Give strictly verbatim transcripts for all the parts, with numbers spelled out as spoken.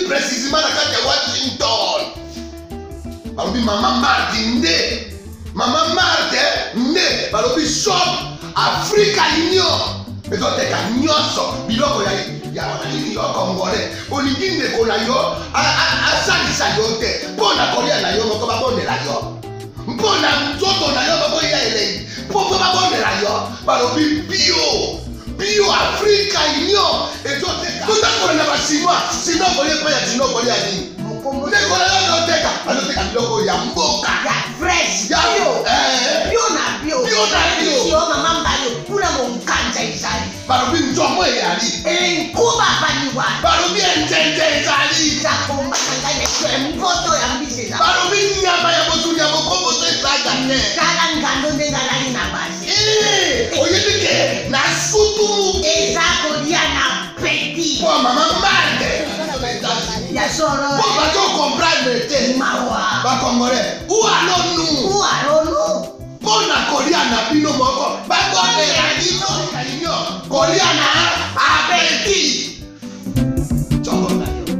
précisément la carte de Washington. Balobi maman Martin né. Maman Martin né. Balobi shop Africa Union. Mais donc t'es qu'à nyonso. Biloko ya ya wanani yo congolais. Olingi ndeko na yo a a a salisa yo te. Pona kolia na yo moko ba bonela yo. Mpona nzoto na yo bako ya ele. Poko ba bonela yo. Balobi bio. Bio Africa Union. Et donc t'es qu'à. Tout à fait na ba chinois. Sinon kolia pa ya chinois kolia ni. Ndeko na yo no teka. Ano teka biloko ya mboka. Ya fresh. Ya bio. Eh. Bio na bio. Bio na bio. Sio mama mbayo. Kuna munganja isali. Balobi nzomo eyali. Enkuba baniwa. Balobi enjenje ezali. Zakomba kangane kwe mpoto ya mbise na. Balobi nyama ya motu ya mokombo to esaga ne. Kala ngando ndenga lali na basi. Eh, oyebike na sutu. Ezako dia na peti. Po mama mande. Ya soro. Po ba to comprendre te. Mawa. Ba congolais. Ou allons nous? Ou allons-nous? Pona kolia na bino moko. Ba bonne la dino kalinyo. Kolia na abeti. Chongo na yo.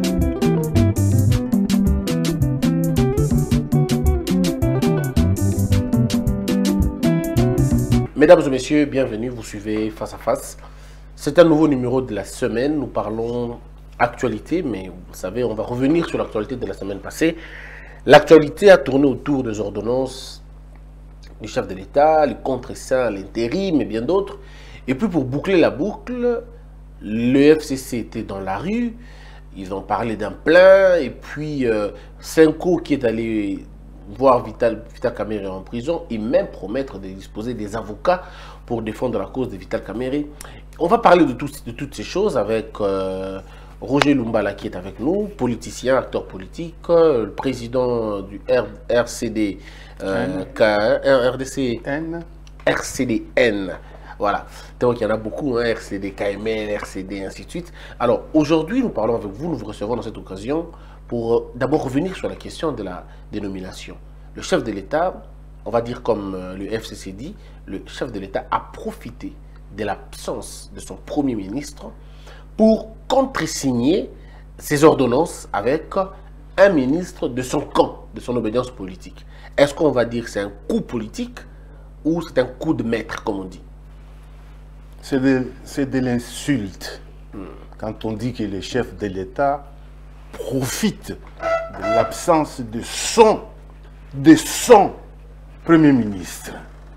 Mesdames et messieurs, bienvenue, vous suivez Face à Face. C'est un nouveau numéro de la semaine, nous parlons actualité, mais vous savez, on va revenir sur l'actualité de la semaine passée. L'actualité a tourné autour des ordonnances du chef de l'État, les contre-saints, l'intérim et bien d'autres. Et puis pour boucler la boucle, le F C C était dans la rue, ils ont parlé d'un plein, et puis euh, Senko qui est allé voir Vital, Vital Kamerhe en prison, et même promettre de disposer des avocats pour défendre la cause de Vital Kamerhe. On va parler de, tout, de toutes ces choses avec euh, Roger Lumbala qui est avec nous, politicien, acteur politique, euh, le président du R, RCD, euh, K, R, RDC, N. R C D N. Voilà, donc il y en a beaucoup, hein, R C D, K M N, R C D, ainsi de suite. Alors aujourd'hui, nous parlons avec vous, nous vous recevons dans cette occasion pour euh, d'abord revenir sur la question de la dénomination. Le chef de l'État, on va dire comme euh, le F C C dit, le chef de l'État a profité de l'absence de son Premier ministre pour contresigner ses ordonnances avec un ministre de son camp, de son obédience politique. Est-ce qu'on va dire que c'est un coup politique ou c'est un coup de maître, comme on dit? C'est de, de l'insulte. Hmm. Quand on dit que le chef de l'État profite de l'absence de son, de son Premier ministre.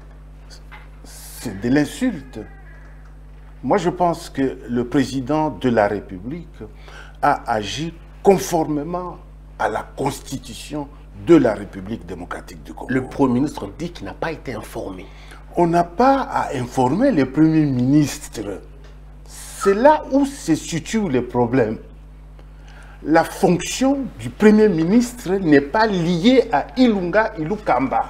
C'est de l'insulte. Moi, je pense que le président de la République a agi conformément à la Constitution de la République démocratique du Congo. Le Premier ministre dit qu'il n'a pas été informé. On n'a pas à informer le Premier ministre. C'est là où se situe le problème. La fonction du Premier ministre n'est pas liée à Ilunga Ilukamba.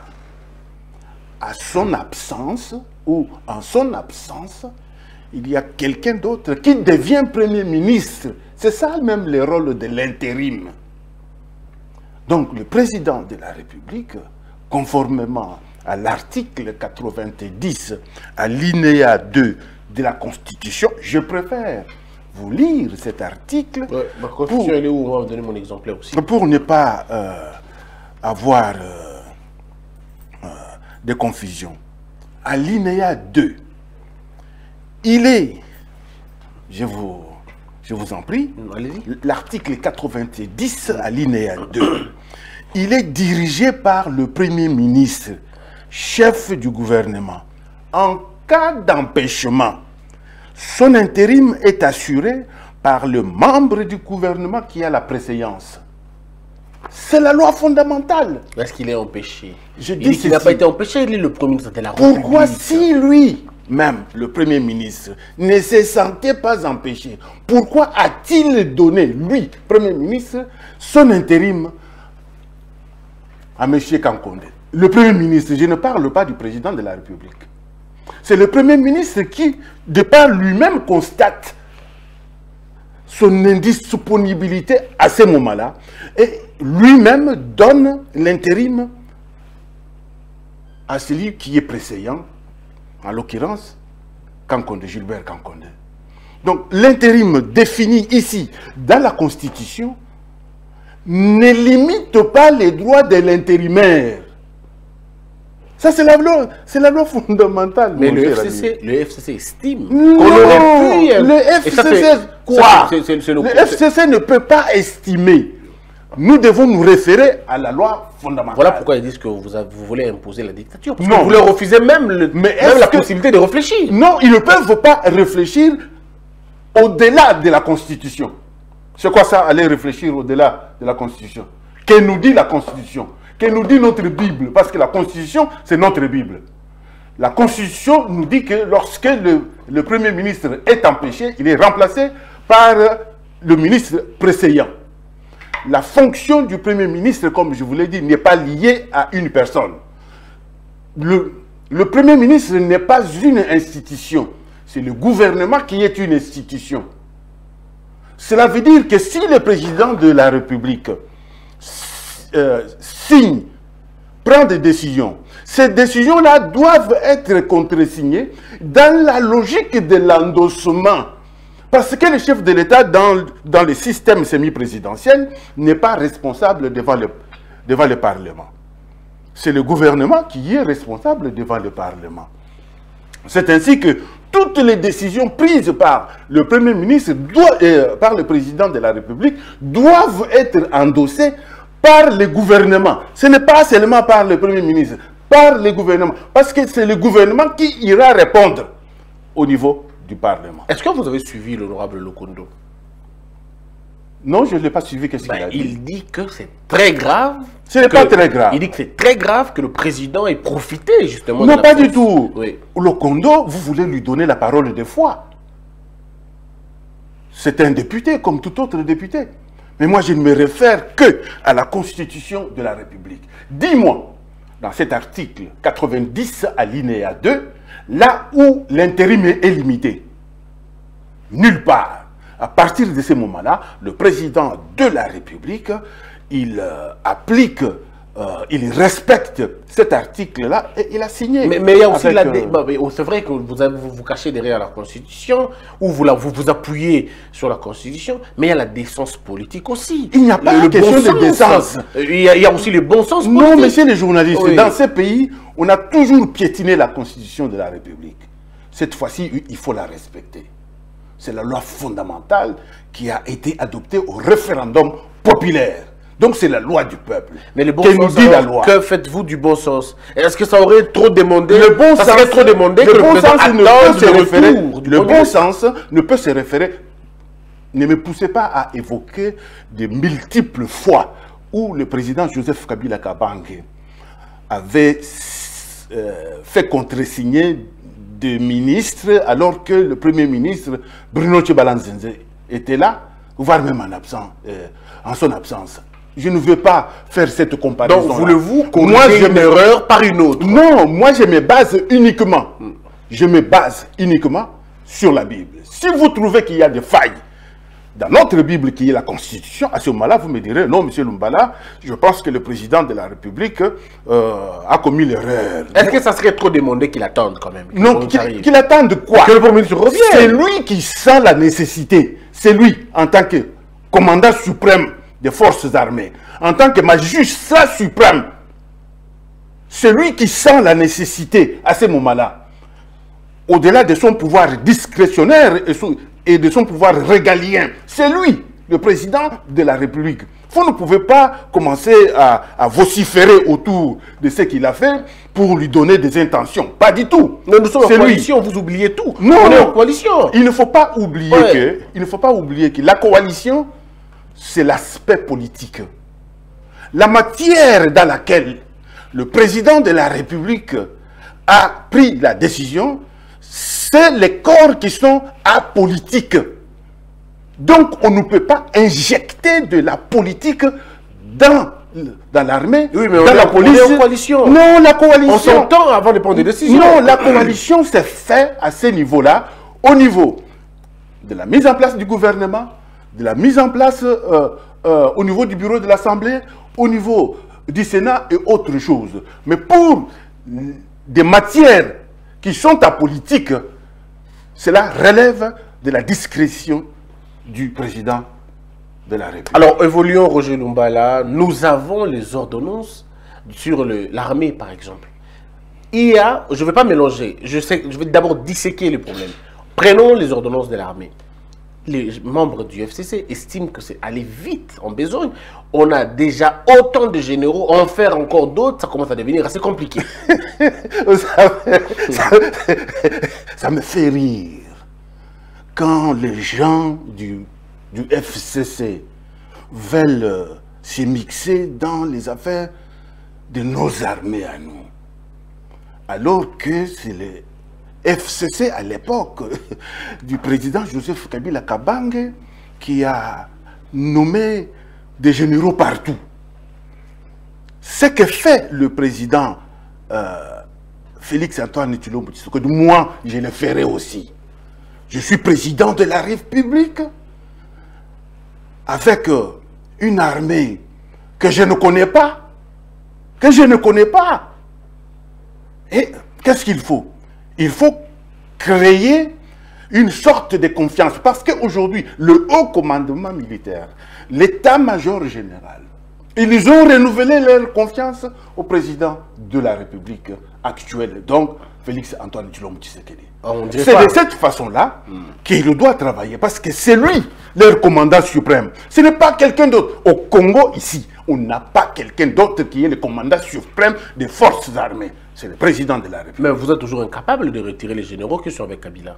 À son absence, ou en son absence, il y a quelqu'un d'autre qui devient Premier ministre. C'est ça même le rôle de l'intérim. Donc le président de la République, conformément à l'article quatre-vingt-dix, à l'alinéa deux de la Constitution, je préfère vous lire cet article ouais, ma Constitution, pour, elle est où? On va vous donner mon exemplaire aussi. Pour ne pas euh, avoir euh, euh, de confusion. À l'alinéa deux, il est, je vous, je vous en prie, l'article quatre-vingt-dix, alinéa deux, il est dirigé par le Premier ministre, chef du gouvernement. En cas d'empêchement, son intérim est assuré par le membre du gouvernement qui a la préséance. C'est la loi fondamentale. Est-ce qu'il est empêché? Je il dis qu'il n'a pas été empêché, il est le Premier ministre de la Pourquoi République. Pourquoi si lui, même le Premier ministre, ne se sentait pas empêché, pourquoi a-t-il donné, lui, Premier ministre, son intérim à M. Kankonde? Le Premier ministre, je ne parle pas du président de la République. C'est le Premier ministre qui, de par lui-même, constate son indisponibilité à ce moment-là et lui-même donne l'intérim à celui qui est précédent, en l'occurrence, Kankonde, Gilbert Kankonde. Donc l'intérim défini ici dans la Constitution ne limite pas les droits de l'intérimaire. Ça, c'est la loi, c'est la loi fondamentale. Mais le cher F C C, ami. le F C C estime Non, qu'on aurait pu... le Et ça, F C C, c'est- quoi ça, c'est- c'est- c'est le- Le F C C ne peut pas estimer. Nous devons nous référer à la loi fondamentale. Voilà pourquoi ils disent que vous, avez- vous voulez imposer la dictature. Parce Non. que vous leur refusez même, le, Mais même est-ce la que- possibilité de réfléchir. Non, ils ne peuvent pas réfléchir au-delà de la Constitution. C'est quoi ça, aller réfléchir au-delà de la Constitution? Que nous dit la Constitution? Que nous dit notre Bible? Parce que la Constitution, c'est notre Bible. La Constitution nous dit que lorsque le, le Premier ministre est empêché, il est remplacé par le ministre précédent. La fonction du Premier ministre, comme je vous l'ai dit, n'est pas liée à une personne. Le, le Premier ministre n'est pas une institution. C'est le gouvernement qui est une institution. Cela veut dire que si le président de la République euh, signe, prend des décisions, ces décisions-là doivent être contresignées dans la logique de l'endossement. Parce que le chef de l'État, dans, dans le système semi-présidentiel, n'est pas responsable devant le, devant le Parlement. C'est le gouvernement qui est responsable devant le Parlement. C'est ainsi que toutes les décisions prises par le Premier ministre, doit, euh, par le Président de la République, doivent être endossées par le gouvernement. Ce n'est pas seulement par le Premier ministre, par le gouvernement. Parce que c'est le gouvernement qui ira répondre au niveau du Parlement. Est-ce que vous avez suivi l'honorable Lokondo? Non, je ne l'ai pas suivi. Qu'est-ce Ben, qu'il a dit? il dit que c'est très grave. Ce n'est que- pas très grave. Il dit que c'est très grave que le président ait profité justement Non, de pas l'absence. du tout. Oui. Lokondo, vous voulez lui donner la parole de foi. C'est un député comme tout autre député. Mais moi, je ne me réfère que à la Constitution de la République. Dis-moi, dans cet article quatre-vingt-dix, alinéa deux, là où l'intérim est limité, nulle part. À partir de ce moment-là, le président de la République, il euh, applique, euh, il respecte cet article-là et il a signé. Mais, mais il y a aussi avec, la... euh, dé- bah, mais c'est vrai que vous, avez- vous vous cachez derrière la Constitution, ou vous, la- vous vous appuyez sur la Constitution, mais il y a la décence politique aussi. Il n'y a pas Le- le question bon de sens. décence. Euh, Il y, a, il y a aussi le bon sens politique. Non, messieurs les journalistes, Oui. dans ces pays, on a toujours piétiné la Constitution de la République. Cette fois-ci, il faut la respecter. C'est la loi fondamentale qui a été adoptée au référendum populaire. Donc c'est la loi du peuple. Mais le bon que sens, nous dit la alors, loi. que faites-vous du bon sens? Est-ce que ça aurait trop demandé Le bon ça sens, serait trop demandé que le bon président sens ne attende peut se le référer, retour du le Premier bon ministre? sens ne peut se référer. Ne me poussez pas à évoquer de multiples fois où le président Joseph Kabila Kabange avait euh, fait contresigner des ministres alors que le premier ministre Bruno Tchebalanzenze était là, voire même en, absent, euh, en son absence. Je ne veux pas faire cette comparaison. Donc voulez-vous Moi, corriger je une me- erreur par une autre? Non, moi je me base uniquement, je me base uniquement sur la Bible. Si vous trouvez qu'il y a des failles dans notre Bible qui est la Constitution, à ce moment-là, vous me direz, non, monsieur Lumbala, je pense que le président de la République euh, a commis l'erreur. Est-ce que ça serait trop demandé qu'il attende quand même? Non, qu'on qu'il arrive? qu'il attende quoi? Que le Premier ministre revienne. C'est lui qui sent la nécessité. C'est lui, en tant que commandant suprême des forces armées, en tant que magistrat suprême, c'est lui qui sent la nécessité à ce moment-là, au-delà de son pouvoir discrétionnaire et, son- et de son pouvoir régalien. C'est lui, le président de la République. Vous ne pouvez pas commencer à, à vociférer autour de ce qu'il a fait pour lui donner des intentions. Pas du tout. Non, nous sommes en C'est lui. coalition, vous oubliez tout. Non, On est non. en coalition. Il ne faut pas oublier Ouais. que, il ne faut pas oublier que la coalition, c'est l'aspect politique. La matière dans laquelle le président de la République a pris la décision, c'est les corps qui sont apolitiques. Donc, on ne peut pas injecter de la politique dans, dans l'armée, Oui, mais on dans est la en- on police. est en coalition. Non, la coalition. On s'entend avant de prendre des décisions. Non, la coalition s'est faite à ce niveau-là, au niveau de la mise en place du gouvernement, de la mise en place euh, euh, au niveau du bureau de l'Assemblée, au niveau du Sénat et autre chose. Mais pour des matières qui sont apolitiques, cela relève de la discrétion du président de la République. Alors, évoluons, Roger Lumbala, nous avons les ordonnances sur l'armée, par exemple. Il y a, je ne vais pas mélanger, je, sais, je vais d'abord disséquer les problèmes. Prenons les ordonnances de l'armée. Les membres du F C C estiment que c'est aller vite en besogne. On a déjà autant de généraux, en faire encore d'autres, ça commence à devenir assez compliqué. ça, ça, ça me fait rire quand les gens du, du F C C veulent euh, s'immiscer dans les affaires de nos armées à nous. Alors que c'est les F C C à l'époque du président Joseph Kabila Kabange qui a nommé des généraux partout. Ce que fait le président euh, Félix Antoine Tshilombo Tshisekedi, moi je le ferai aussi. Je suis président de la République avec euh, une armée que je ne connais pas, que je ne connais pas. Et qu'est-ce qu'il faut? Il faut créer une sorte de confiance. Parce qu'aujourd'hui, le haut commandement militaire, l'état-major général, ils ont renouvelé leur confiance au président de la République actuelle, donc Félix Antoine Tshilombo Tshisekedi. C'est de cette façon-là hmm. qu'il doit travailler, parce que c'est lui, leur commandant suprême. Ce n'est pas quelqu'un d'autre. Au Congo, ici, on n'a pas quelqu'un d'autre qui est le commandant suprême des forces armées. C'est le président de la République. Mais vous êtes toujours incapable de retirer les généraux qui sont avec Kabila.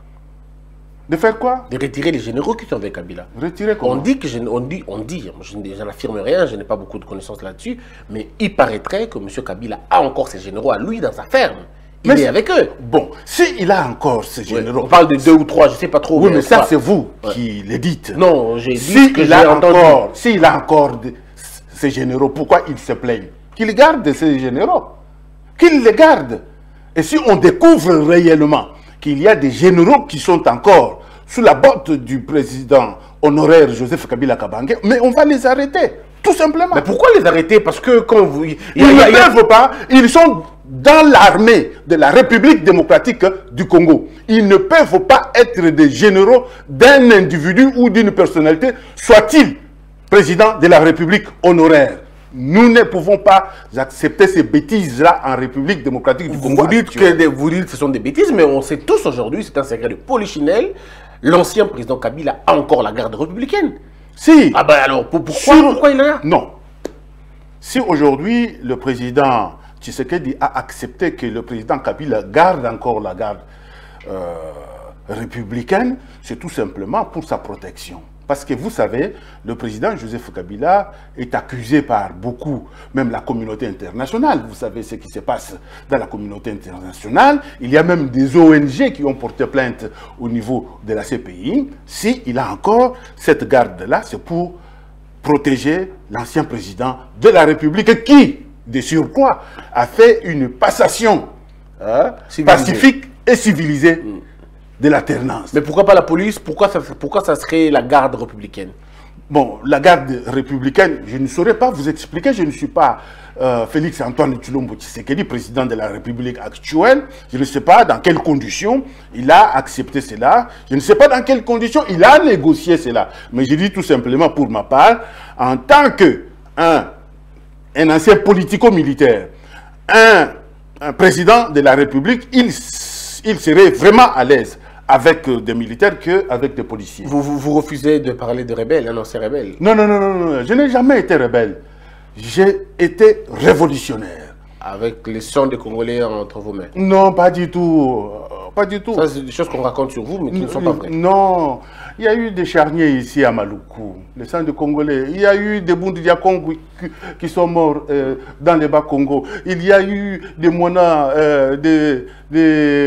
De faire quoi? De retirer les généraux qui sont avec Kabila. Retirer comment? On dit que je, on dit, on dit, je, je n'affirme rien, je n'ai pas beaucoup de connaissances là-dessus, mais il paraîtrait que M. Kabila a encore ses généraux à lui dans sa ferme. Il mais est avec eux. Bon, s'il a encore ses généraux... Ouais, on parle de deux ou trois, je ne sais pas trop. Oui, mais, mais ça, c'est vous ouais. qui le dites. Non, j'ai dit si que j'ai entendu. S'il a encore de, ses généraux, pourquoi il se plaigne? Qu'il garde ses généraux. Qu'il les garde. Et si on découvre réellement qu'il y a des généraux qui sont encore sous la botte du président honoraire Joseph Kabila Kabange, mais on va les arrêter, tout simplement. Mais pourquoi les arrêter? Parce que quand vous... Ils ne peuvent pas, ils sont dans l'armée de la République démocratique du Congo. Ils ne peuvent pas être des généraux d'un individu ou d'une personnalité, soit-il président de la République honoraire. Nous ne pouvons pas accepter ces bêtises-là en République démocratique du Congo. Vous dites que des, vous dites que ce sont des bêtises, mais on sait tous aujourd'hui, c'est un secret de polichinelle, l'ancien président Kabila a encore la garde républicaine. Si. Ah ben alors, pourquoi, si, pourquoi il est là? Non. Si aujourd'hui, le président Tshisekedi a accepté que le président Kabila garde encore la garde euh, républicaine, c'est tout simplement pour sa protection. Parce que vous savez, le président Joseph Kabila est accusé par beaucoup, même la communauté internationale. Vous savez ce qui se passe dans la communauté internationale. Il y a même des O N G qui ont porté plainte au niveau de la C P I. S'il a encore cette garde-là, c'est pour protéger l'ancien président de la République qui, de surcroît, a fait une passation hein, pacifique et civilisée. Mm. De l'alternance. Mais pourquoi pas la police? Pourquoi ça, pourquoi ça serait la garde républicaine? Bon, la garde républicaine, je ne saurais pas vous expliquer. Je ne suis pas euh, Félix Antoine Tshilombo Tshisekedi, président de la République actuelle. Je ne sais pas dans quelles conditions il a accepté cela. Je ne sais pas dans quelles conditions il a négocié cela. Mais je dis tout simplement pour ma part, en tant que un, un ancien politico-militaire, un, un président de la République, il, il serait vraiment à l'aise avec des militaires qu'avec des policiers. Vous, vous, vous refusez de parler de rebelles, un ancien rebelle? Non, non, non, non, non. Je n'ai jamais été rebelle. J'ai été révolutionnaire. Avec les sang des Congolais entre vos mains? Non, pas du tout. Pas du tout. Ça, c'est des choses qu'on raconte sur vous, mais qui ne sont pas vraies. Non. Il y a eu des charniers ici à Maluku, le sang des Congolais. Il y a eu des Boundidiakons qui, qui sont morts euh, dans les Bas-Congo. Il y a eu des Mona, euh, des... des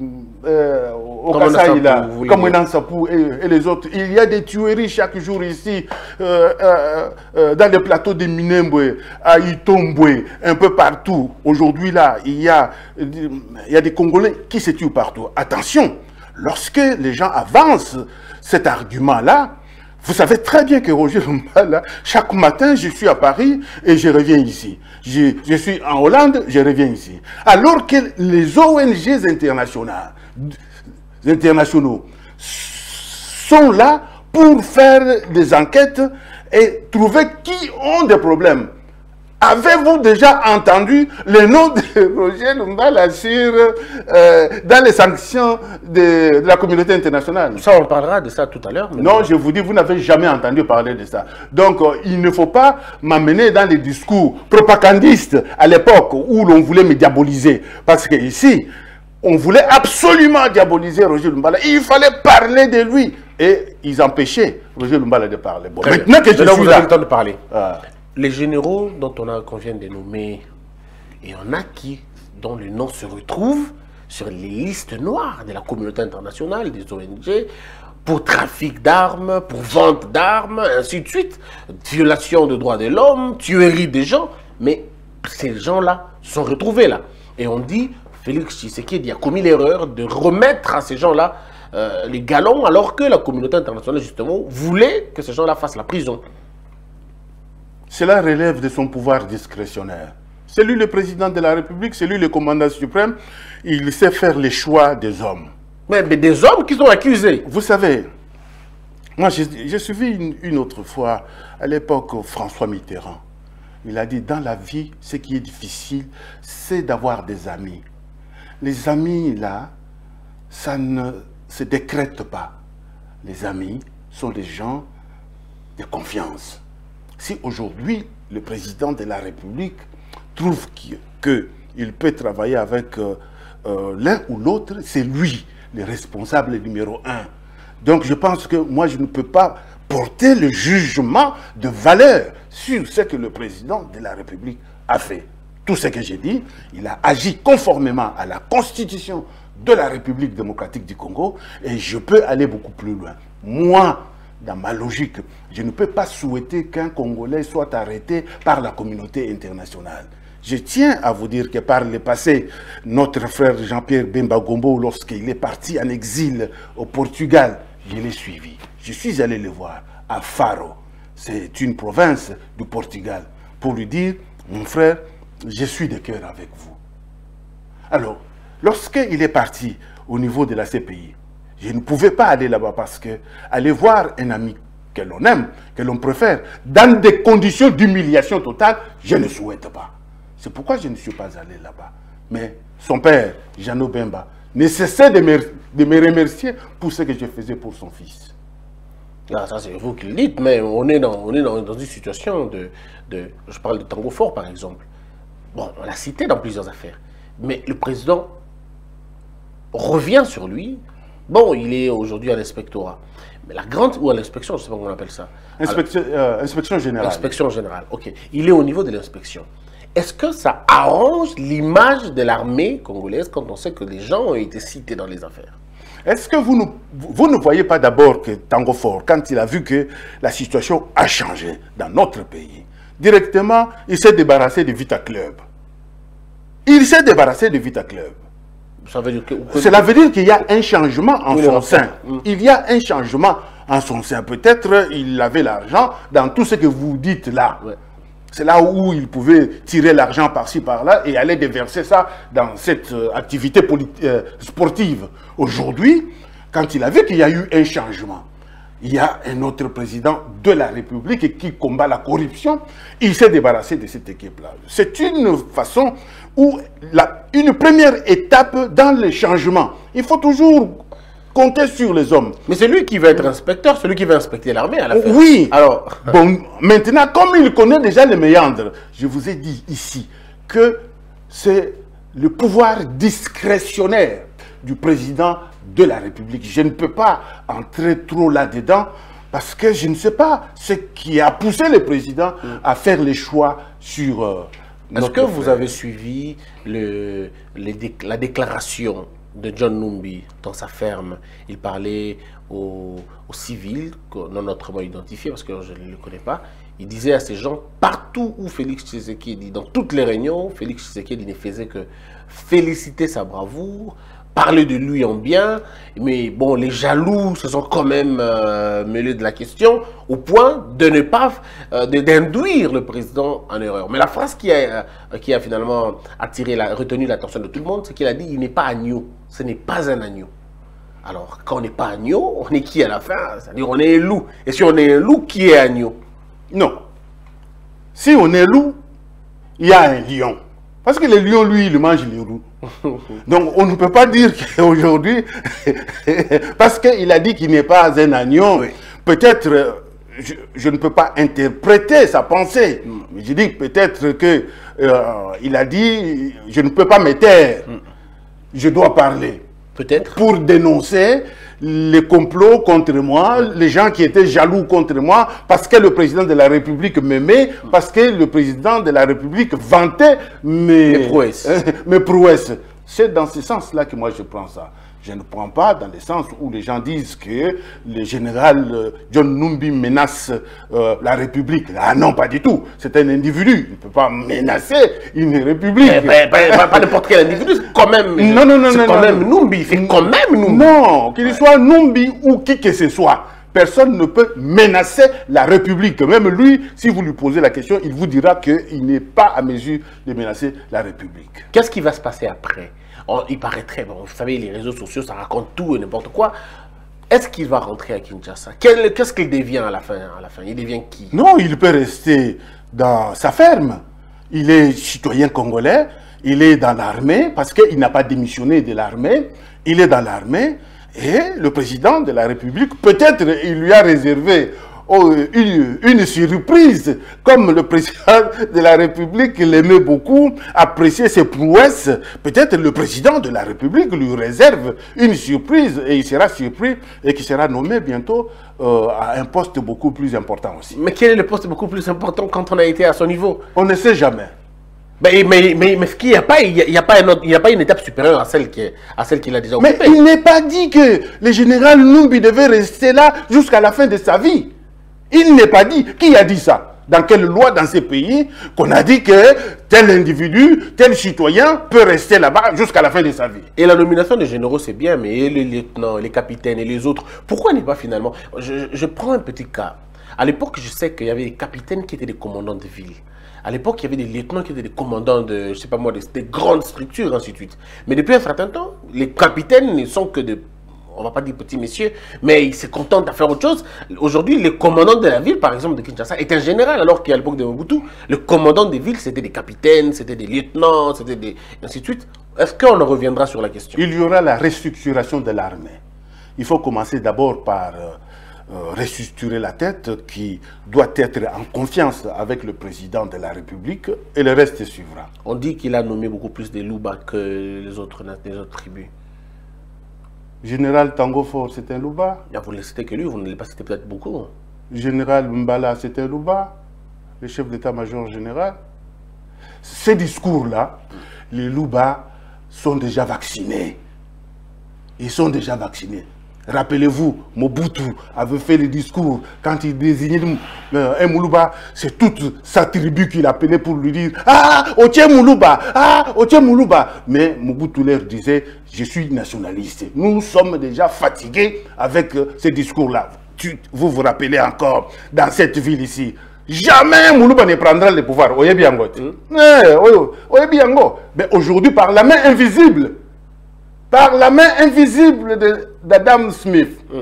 euh, au Kasaï, là, comme Nansapou et, et les autres. Il y a des tueries chaque jour ici, euh, euh, euh, dans les plateaux de Minembwe, à Itombwe, un peu partout. Aujourd'hui, là, il y, a, il y a des Congolais qui se tuent partout. Attention, lorsque les gens avancent cet argument-là, vous savez très bien que Roger Lumbala, chaque matin, je suis à Paris et je reviens ici. Je, je suis en Hollande, je reviens ici. Alors que les O N G internationales, internationaux sont là pour faire des enquêtes et trouver qui ont des problèmes. Avez-vous déjà entendu le nom de Roger Lumbala sur, euh, dans les sanctions de, de la communauté internationale? Ça, on parlera de ça tout à l'heure. Non, je vous dis, vous n'avez jamais entendu parler de ça. Donc, euh, il ne faut pas m'amener dans les discours propagandistes à l'époque où l'on voulait me diaboliser. Parce que ici, on voulait absolument diaboliser Roger Lumbala. Il fallait parler de lui. Et ils empêchaient Roger Lumbala de parler. Bon, maintenant que je Maintenant, suis vous là... avez le temps de parler. Ah. Les généraux dont on, a, qu'on vient de nommer, il y en a qui, dont le nom se retrouve sur les listes noires de la communauté internationale, des O N G, pour trafic d'armes, pour vente d'armes, ainsi de suite, violation de droits de l'homme, tuerie des gens. Mais ces gens-là sont retrouvés là. Et on dit, Félix Tshisekedi a commis l'erreur de remettre à ces gens-là euh, les galons, alors que la communauté internationale, justement, voulait que ces gens-là fassent la prison. Cela relève de son pouvoir discrétionnaire. C'est lui le président de la République, c'est lui le commandant suprême. Il sait faire les choix des hommes. Mais, mais des hommes qui sont accusés. Vous savez, moi j'ai suivi une, une autre fois, à l'époque, François Mitterrand. Il a dit, dans la vie, ce qui est difficile, c'est d'avoir des amis. Les amis, là, ça ne se décrète pas. Les amis sont des gens de confiance. Si aujourd'hui, le président de la République trouve qu'il peut travailler avec euh, euh, l'un ou l'autre, c'est lui le responsable numéro un. Donc je pense que moi, je ne peux pas porter le jugement de valeur sur ce que le président de la République a fait. Tout ce que j'ai dit, il a agi conformément à la Constitution de la République démocratique du Congo et je peux aller beaucoup plus loin. Moi, dans ma logique, je ne peux pas souhaiter qu'un Congolais soit arrêté par la communauté internationale. Je tiens à vous dire que par le passé, notre frère Jean-Pierre Bemba Gombo, lorsqu'il est parti en exil au Portugal, je l'ai suivi. Je suis allé le voir à Faro. C'est une province du Portugal. Pour lui dire, mon frère, je suis de cœur avec vous. Alors, lorsqu'il est parti au niveau de la C P I, je ne pouvais pas aller là-bas parce que aller voir un ami que l'on aime, que l'on préfère, dans des conditions d'humiliation totale, je ne souhaite pas. C'est pourquoi je ne suis pas allé là-bas. Mais son père, Jeannot Bemba, ne cessait de me, de me remercier pour ce que je faisais pour son fils. Ah, ça c'est vous qui le dites, mais on est dans, on est dans, dans une situation de, de... Je parle de Tango Fort par exemple. Bon, on l'a cité dans plusieurs affaires. Mais le président revient sur lui. Bon, il est aujourd'hui à l'inspectorat. Mais la grande... Ou à l'inspection, je ne sais pas comment on appelle ça. Inspection, euh, inspection générale. Inspection générale, ok. Il est au niveau de l'inspection. Est-ce que ça arrange l'image de l'armée congolaise quand on sait que les gens ont été cités dans les affaires? Est-ce que vous ne, vous ne voyez pas d'abord que Tango Fort, quand il a vu que la situation a changé dans notre pays, directement, il s'est débarrassé de Vita Club. Il s'est débarrassé de Vita Club. Ça veut dire que... Cela veut dire qu'il y a un changement en son sein. Il y a un changement en son sein. Peut-être il avait l'argent dans tout ce que vous dites là. Ouais. C'est là où il pouvait tirer l'argent par-ci, par-là et aller déverser ça dans cette euh, activité euh, sportive. Aujourd'hui, quand il a vu qu'il y a eu un changement, il y a un autre président de la République qui combat la corruption, il s'est débarrassé de cette équipe-là. C'est une façon où, la, une première étape dans le changement. Il faut toujours compter sur les hommes. Mais c'est lui qui va être inspecteur, celui qui va inspecter l'armée à la fin. Oui. Alors, bon, maintenant, comme il connaît déjà les méandres, je vous ai dit ici que c'est le pouvoir discrétionnaire du président de la République. Je ne peux pas entrer trop là-dedans parce que je ne sais pas ce qui a poussé le président à faire les choix sur euh, Est-ce que vous avez suivi le, les dé, la déclaration de John Numbi dans sa ferme? Il parlait aux, aux civils, non autrement identifiés, parce que je ne le connais pas. Il disait à ces gens, partout où Félix Tshisekedi, dans toutes les réunions, Félix Tshisekedi ne faisait que féliciter sa bravoure, parler de lui en bien, mais bon, les jaloux se sont quand même euh, mêlés de la question, au point de ne pas, euh, d'induire le président en erreur. Mais la phrase qui a, euh, qui a finalement attiré, la, retenu l'attention de tout le monde, c'est qu'il a dit, il n'est pas agneau, ce n'est pas un agneau. Alors, quand on n'est pas agneau, on est qui à la fin? C'est-à-dire, on est un loup. Et si on est un loup, qui est agneau? Non. Si on est loup, il y a un lion. Parce que le lion, lui, il mange les loups. Donc, on ne peut pas dire qu'aujourd'hui, parce qu'il a dit qu'il n'est pas un agneau, oui. Peut-être, je, je ne peux pas interpréter sa pensée. Mm. Mais je dis peut-être qu'il euh, a dit, je ne peux pas me taire, mm. je dois parler. Peut-être. Pour dénoncer les complots contre moi, ouais. Les gens qui étaient jaloux contre moi, parce que le président de la République m'aimait, parce que le président de la République vantait mes, mes prouesses. Euh, mes prouesses. C'est dans ce sens-là que moi je prends ça. Je ne prends pas dans le sens où les gens disent que le général euh, John Numbi menace euh, la République. Ah non, pas du tout. C'est un individu. Il ne peut pas menacer une République. Eh ben, ben, pas n'importe quel individu, c'est quand même. Non, non, non, c'est non. quand non, même non. Numbi. C'est quand même Numbi. Non, qu'il soit Numbi ou qui que ce soit. Personne ne peut menacer la République. Même lui, si vous lui posez la question, il vous dira qu'il n'est pas à mesure de menacer la République. Qu'est-ce qui va se passer après? Oh, il paraîtrait, bon, vous savez, les réseaux sociaux, ça raconte tout et n'importe quoi. Est-ce qu'il va rentrer à Kinshasa? Qu'est-ce qu'il devient à la fin, à la fin? Il devient qui? Non, il peut rester dans sa ferme. Il est citoyen congolais, il est dans l'armée, parce qu'il n'a pas démissionné de l'armée. Il est dans l'armée, et le président de la République, peut-être il lui a réservé oh, une, une surprise, comme le président de la République l'aimait beaucoup, appréciait ses prouesses. Peut-être le président de la République lui réserve une surprise et il sera surpris et qui sera nommé bientôt euh, à un poste beaucoup plus important aussi. Mais quel est le poste beaucoup plus important quand on a été à son niveau? On ne sait jamais. Mais, mais, mais, mais il n'y a, a, a, a pas une étape supérieure à celle qu'il qu a déjà occupée. Mais il n'est pas dit que le général Numbi devait rester là jusqu'à la fin de sa vie. Il n'est pas dit. Qui a dit ça? Dans quelle loi dans ces pays qu'on a dit que tel individu, tel citoyen peut rester là-bas jusqu'à la fin de sa vie? Et la nomination des généraux, c'est bien, mais les lieutenants, les capitaines et les autres, pourquoi n'est pas finalement... Je, je prends un petit cas. À l'époque, je sais qu'il y avait des capitaines qui étaient des commandants de ville. À l'époque, il y avait des lieutenants qui étaient des commandants de, je sais pas moi, des, des grandes structures, ainsi de suite. Mais depuis un certain temps, les capitaines ne sont que de... On va pas dire petits messieurs, mais ils se contentent de faire autre chose. Aujourd'hui, le commandant de la ville, par exemple, de Kinshasa, est un général, alors qu'à l'époque de Mobutu, le commandant des villes, c'était des capitaines, c'était des lieutenants, c'était des... ainsi de suite. Est-ce qu'on en reviendra sur la question? Il y aura la restructuration de l'armée. Il faut commencer d'abord par euh, euh, restructurer la tête qui doit être en confiance avec le président de la République et le reste suivra. On dit qu'il a nommé beaucoup plus des Louba que les autres, les autres tribus. Général Tango Fort, c'est un Louba. Vous ne le citez que lui, vous ne l'avez pas cité peut-être beaucoup. Général Mbala, c'est un Louba, le chef d'état-major général. Ces discours-là, les Louba sont déjà vaccinés. Ils sont déjà vaccinés. Rappelez-vous, Mobutu avait fait le discours quand il désignait euh, un Moulouba, c'est toute sa tribu qu'il appelait pour lui dire « Ah, Oche Moulouba, ah, Oche Moulouba ». Mais Mobutu leur disait « Je suis nationaliste ». Nous sommes déjà fatigués avec euh, ces discours-là. Vous vous rappelez encore, dans cette ville ici, jamais Moulouba ne prendra le pouvoir. Oye Biango. Oye Biango. Mais aujourd'hui, par la main invisible, par la main invisible d'Adam Smith, mm.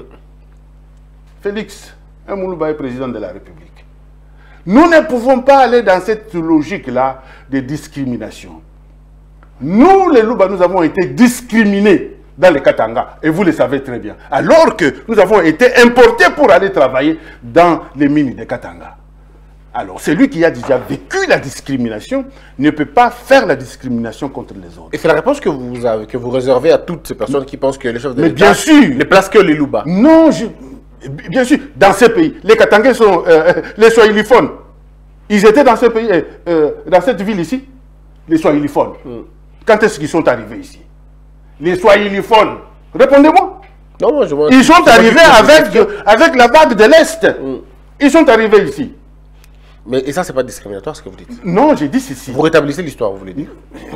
Félix Moulouba est président de la République. Nous ne pouvons pas aller dans cette logique-là de discrimination. Nous, les Louba, nous avons été discriminés dans les Katanga, et vous le savez très bien, alors que nous avons été importés pour aller travailler dans les mines de Katanga. Alors, celui qui a déjà vécu la discrimination ne peut pas faire la discrimination contre les autres. Et c'est la réponse que vous, avez, que vous réservez à toutes ces personnes qui pensent que les chefs de l'État ne placent que les Louba. Non, je, bien sûr, dans ces pays, les Katangais sont euh, les Swahiliphones. Ils étaient dans ce pays, euh, dans cette ville ici, les Swahiliphones. Mm. Quand est-ce qu'ils sont arrivés ici? Les Swahiliphones. Répondez-moi. Non, non, je vois. Ils sont arrivés avec, avec la vague de l'Est. Mm. Ils sont arrivés ici. Mais et ça, c'est pas discriminatoire ce que vous dites? Non, j'ai dit ceci. Vous rétablissez l'histoire, vous voulez dire?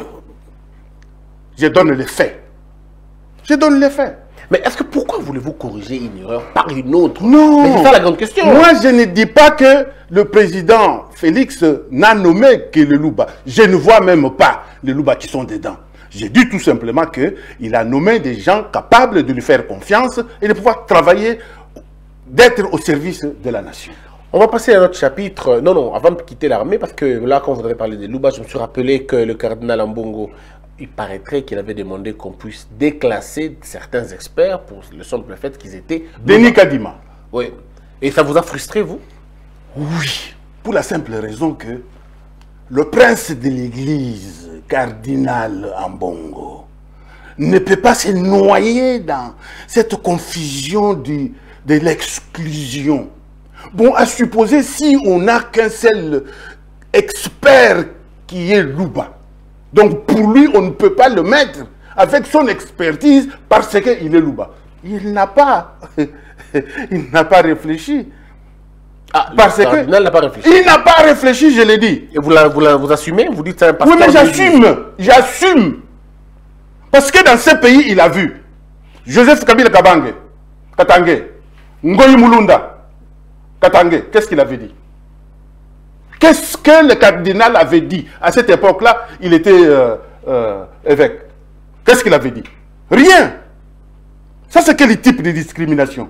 Je donne les faits. Je donne les faits. Mais est-ce que pourquoi voulez-vous corriger une erreur par une autre? Non. Mais c'est ça la grande question. Moi, je ne dis pas que le président Félix n'a nommé que le Louba. Je ne vois même pas les Louba qui sont dedans. J'ai dit tout simplement qu'il a nommé des gens capables de lui faire confiance et de pouvoir travailler, d'être au service de la nation. On va passer à un autre chapitre. Non, non, avant de quitter l'armée, parce que là, quand on voudrait parler de Luba, je me suis rappelé que le cardinal Ambongo, il paraîtrait qu'il avait demandé qu'on puisse déclasser certains experts pour le simple fait qu'ils étaient... Denis Kadima. Oui. Et ça vous a frustré, vous? Oui, pour la simple raison que le prince de l'église, cardinal Ambongo, ne peut pas se noyer dans cette confusion du, de l'exclusion. Bon, à supposer, si on n'a qu'un seul expert qui est Luba, donc pour lui, on ne peut pas le mettre avec son expertise parce qu'il est Luba. Il n'a pas, il n'a pas réfléchi. Ah, parce le que cardinal n'a pas réfléchi. il n'a pas réfléchi, je l'ai dit. Et vous, la, vous, la, vous assumez? Vous dites c'est un pasteur? Oui, mais de l'Église. j'assume, j'assume. Parce que dans ce pays, il a vu Joseph Kabila Kabange, Katange, Ngoyi Mulunda, Katange, qu'est-ce qu'il avait dit? Qu'est-ce que le cardinal avait dit? À cette époque-là, il était euh, euh, évêque. Qu'est-ce qu'il avait dit? Rien. Ça, c'est quel type de discrimination?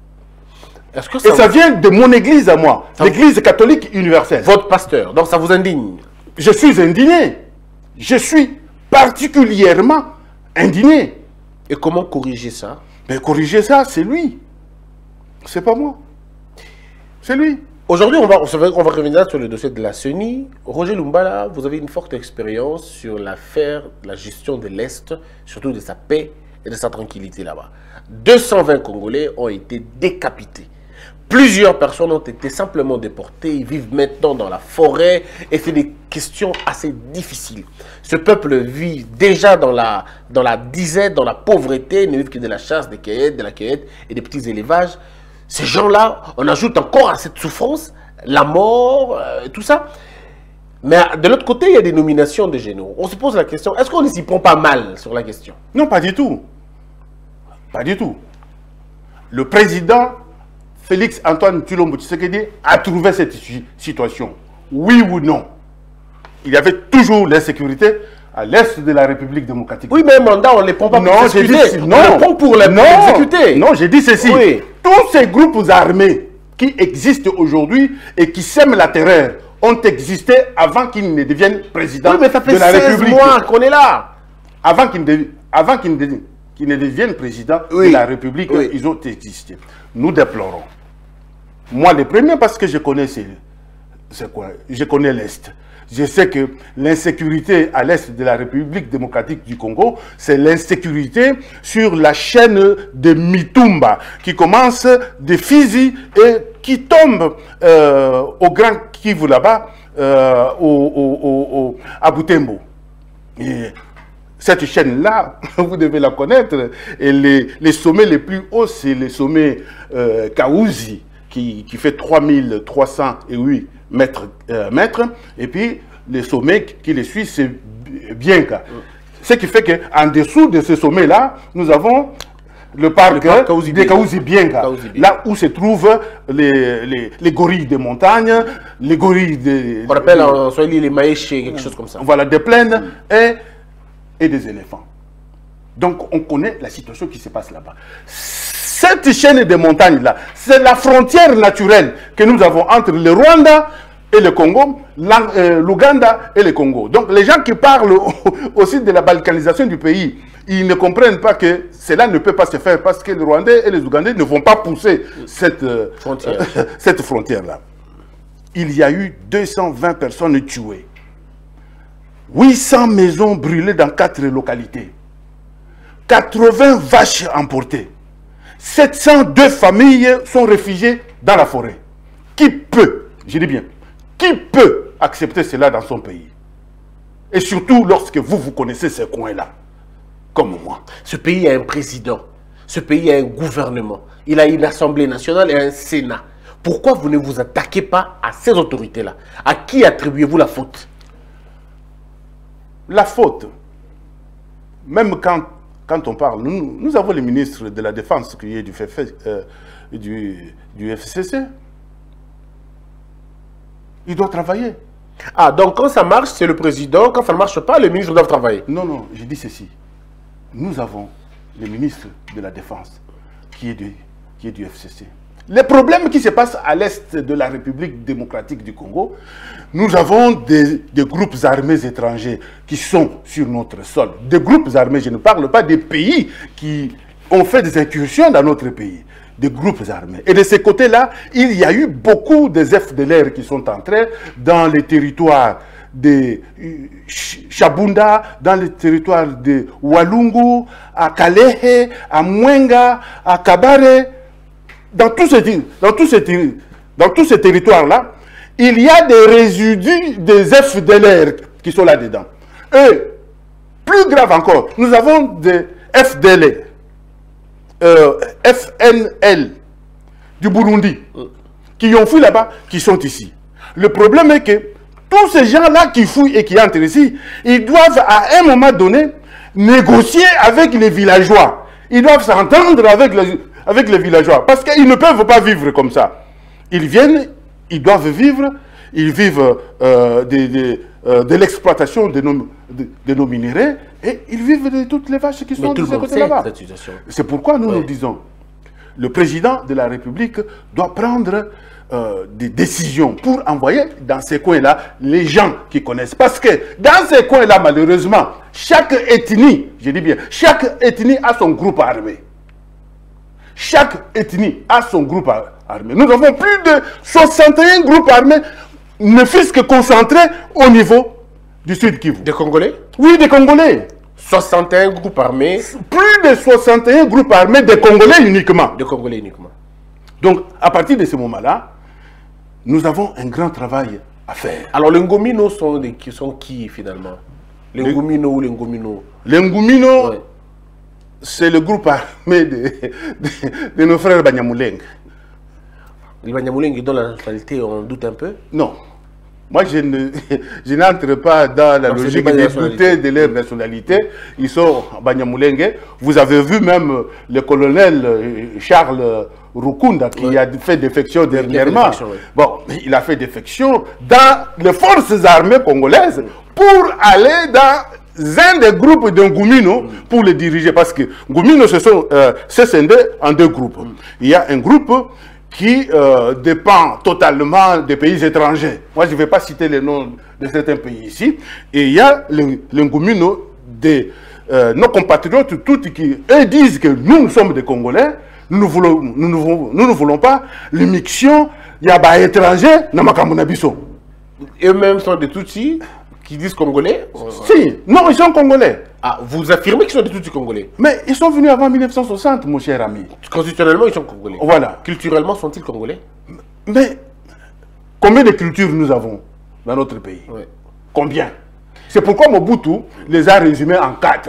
Est-ce que ça Et ça vous... vient de mon église à moi, Ça l'église catholique universelle. Votre pasteur, donc ça vous indigne? Je suis indigné. Je suis particulièrement indigné. Et comment corriger ça? Mais corriger ça, c'est lui. C'est pas moi. C'est lui. Aujourd'hui, on va, on va revenir sur le dossier de la C E N I. Roger Lumbala, vous avez une forte expérience sur l'affaire de la gestion de l'Est, surtout de sa paix et de sa tranquillité là-bas. deux cent vingt Congolais ont été décapités. Plusieurs personnes ont été simplement déportées. Ils vivent maintenant dans la forêt et c'est des questions assez difficiles. Ce peuple vit déjà dans la, dans la disette, dans la pauvreté. Ils ne vivent que de la chasse, des cueillettes, de la cueillette et des petits élevages. Ces gens-là, on ajoute encore à cette souffrance la mort, euh, tout ça. Mais de l'autre côté, il y a des nominations de généraux. On se pose la question, est-ce qu'on ne s'y prend pas mal sur la question? Non, pas du tout. Pas du tout. Le président Félix Antoine Tshilombo Tshisekedi a trouvé cette situation. Oui ou non? Il y avait toujours l'insécurité à l'est de la République démocratique. Oui, mais un mandat, on ne les prend pas pour Non, j'ai dit l'exécuter. non. On le prend pour l'exécuter. Non, j'ai dit ceci. Oui. Tous ces groupes armés qui existent aujourd'hui et qui sèment la terreur ont existé avant qu'ils ne deviennent présidents Oui, mais ça fait de la seize République. mois qu'on est là. Avant qu'ils ne, avant qu'ils ne, qu'ils ne deviennent présidents Oui. de la République, Oui. ils ont existé. Nous déplorons. Moi, le premier, parce que je connais, c'est quoi? Je connais l'Est. Je sais que l'insécurité à l'est de la République démocratique du Congo, c'est l'insécurité sur la chaîne de Mitumba, qui commence de Fizi et qui tombe euh, au Grand Kivu là-bas, euh, au, au, au, au, à Butembo. Et cette chaîne-là, vous devez la connaître, et les, les sommets les plus hauts, c'est le sommet euh, Kaouzi, qui, qui fait trois mille trois cent huit mètres, euh, mètres, et puis les sommets qui les suivent, c'est Bienka. Ce qui fait qu'en dessous de ce sommet-là, nous avons le parc, parc Kaouzi de Kaouzi Bienka, Kaouzi Bienka. là où se trouvent les, les, les gorilles des montagnes, les gorilles de... On appelle en Swahili les maïchés, quelque chose comme ça. Voilà, des plaines et, et des éléphants. Donc, on connaît la situation qui se passe là-bas. Cette chaîne de montagnes-là, c'est la frontière naturelle que nous avons entre le Rwanda et le Congo, l'Ouganda et le Congo. Donc, les gens qui parlent aussi de la balkanisation du pays, ils ne comprennent pas que cela ne peut pas se faire parce que les Rwandais et les Ougandais ne vont pas pousser cette frontière. Euh, cette frontière-là. Il y a eu deux cent vingt personnes tuées, huit cents maisons brûlées dans quatre localités, quatre-vingts vaches emportées, sept cent deux familles sont réfugiées dans la forêt. Qui peut, je dis bien, qui peut accepter cela dans son pays? Et surtout lorsque vous, vous connaissez ces coins-là, comme moi. Ce pays a un président, ce pays a un gouvernement, il a une assemblée nationale et un sénat. Pourquoi vous ne vous attaquez pas à ces autorités-là? À qui attribuez-vous la faute? La faute, même quand, quand on parle, nous, nous avons le ministre de la Défense qui est du, F F, euh, du, du F C C. Il doit travailler. Ah, donc quand ça marche, c'est le président. Quand ça ne marche pas, le ministre doit travailler. Non, non, je dis ceci. Nous avons le ministre de la Défense qui est du, qui est du F C C. Les problèmes qui se passent à l'est de la République démocratique du Congo, nous avons des, des groupes armés étrangers qui sont sur notre sol. Des groupes armés, je ne parle pas des pays qui ont fait des incursions dans notre pays. Des groupes armés. Et de ce côté-là, il y a eu beaucoup des F D L R qui sont entrés dans les territoires de Chabunda, dans les territoires de Walungu, à Kalehe, à Mwenga, à Kabare. Dans tous ces, dans tous ces, dans tous ces territoires-là, il y a des résidus des F D L R qui sont là-dedans. Et, plus grave encore, nous avons des F D L R. Euh, F N L du Burundi qui ont fui là-bas, qui sont ici. Le problème est que tous ces gens-là qui fouillent et qui entrent ici, ils doivent à un moment donné négocier avec les villageois. Ils doivent s'entendre avec les, avec les villageois parce qu'ils ne peuvent pas vivre comme ça. Ils viennent, ils doivent vivre, ils vivent euh, de, de, euh, de l'exploitation de nos, de, de nos minéraux et ils vivent de toutes les vaches qui sont de ce côté là-bas. C'est pourquoi nous ouais. nous disons, le président de la République doit prendre euh, des décisions pour envoyer dans ces coins-là les gens qui connaissent. Parce que dans ces coins-là, malheureusement, chaque ethnie, je dis bien, chaque ethnie a son groupe armé. Chaque ethnie a son groupe armé. Nous avons plus de soixante et un groupes armés, ne fût-ce que concentrés au niveau du Sud Kivu. Des Congolais? Oui, des Congolais. soixante et un groupes armés. Plus de soixante et un groupes armés des Congolais uniquement. Des Congolais uniquement. Donc, à partir de ce moment-là, nous avons un grand travail à faire. Alors, les Ngomino sont, des, sont qui finalement? Les, les Ngomino ou les Ngomino? Les Ngomino, ouais. c'est le groupe armé de, de, de nos frères Banyamuleng. Les Banyamuleng, dans la nationalité, on doute un peu? Non. Moi, je ne, je n'entre pas dans la Donc, logique de douter de leur nationalité. Ils sont Banyamulenge. Vous avez vu même le colonel Charles Rukunda qui oui. a fait défection dernièrement. Fait défection, oui. Bon, il a fait défection dans les forces armées congolaises oui. pour aller dans un des groupes de Ngumino oui. pour les diriger. Parce que Ngumino se sont euh, scindés en deux groupes. Oui. Il y a un groupe qui euh, dépend totalement des pays étrangers. Moi, je ne vais pas citer les noms de certains pays ici. Et il y a les, les Ngumino de euh, nos compatriotes, tous qui eux disent que nous, nous sommes des Congolais, nous ne voulons, nous ne voulons, nous ne voulons pas l'émission, il y a des étrangers, Namakamunabiso. Eux-mêmes sont des Tutsis qui disent Congolais? Si, non, ils sont Congolais. Ah, vous affirmez qu'ils sont des Tutsis Congolais? Mais ils sont venus avant mille neuf cent soixante, mon cher ami. Constitutionnellement, ils sont Congolais. Voilà. Culturellement, sont-ils Congolais? Mais combien de cultures nous avons dans notre pays? Oui. Combien? C'est pourquoi Mobutu les a résumés en quatre.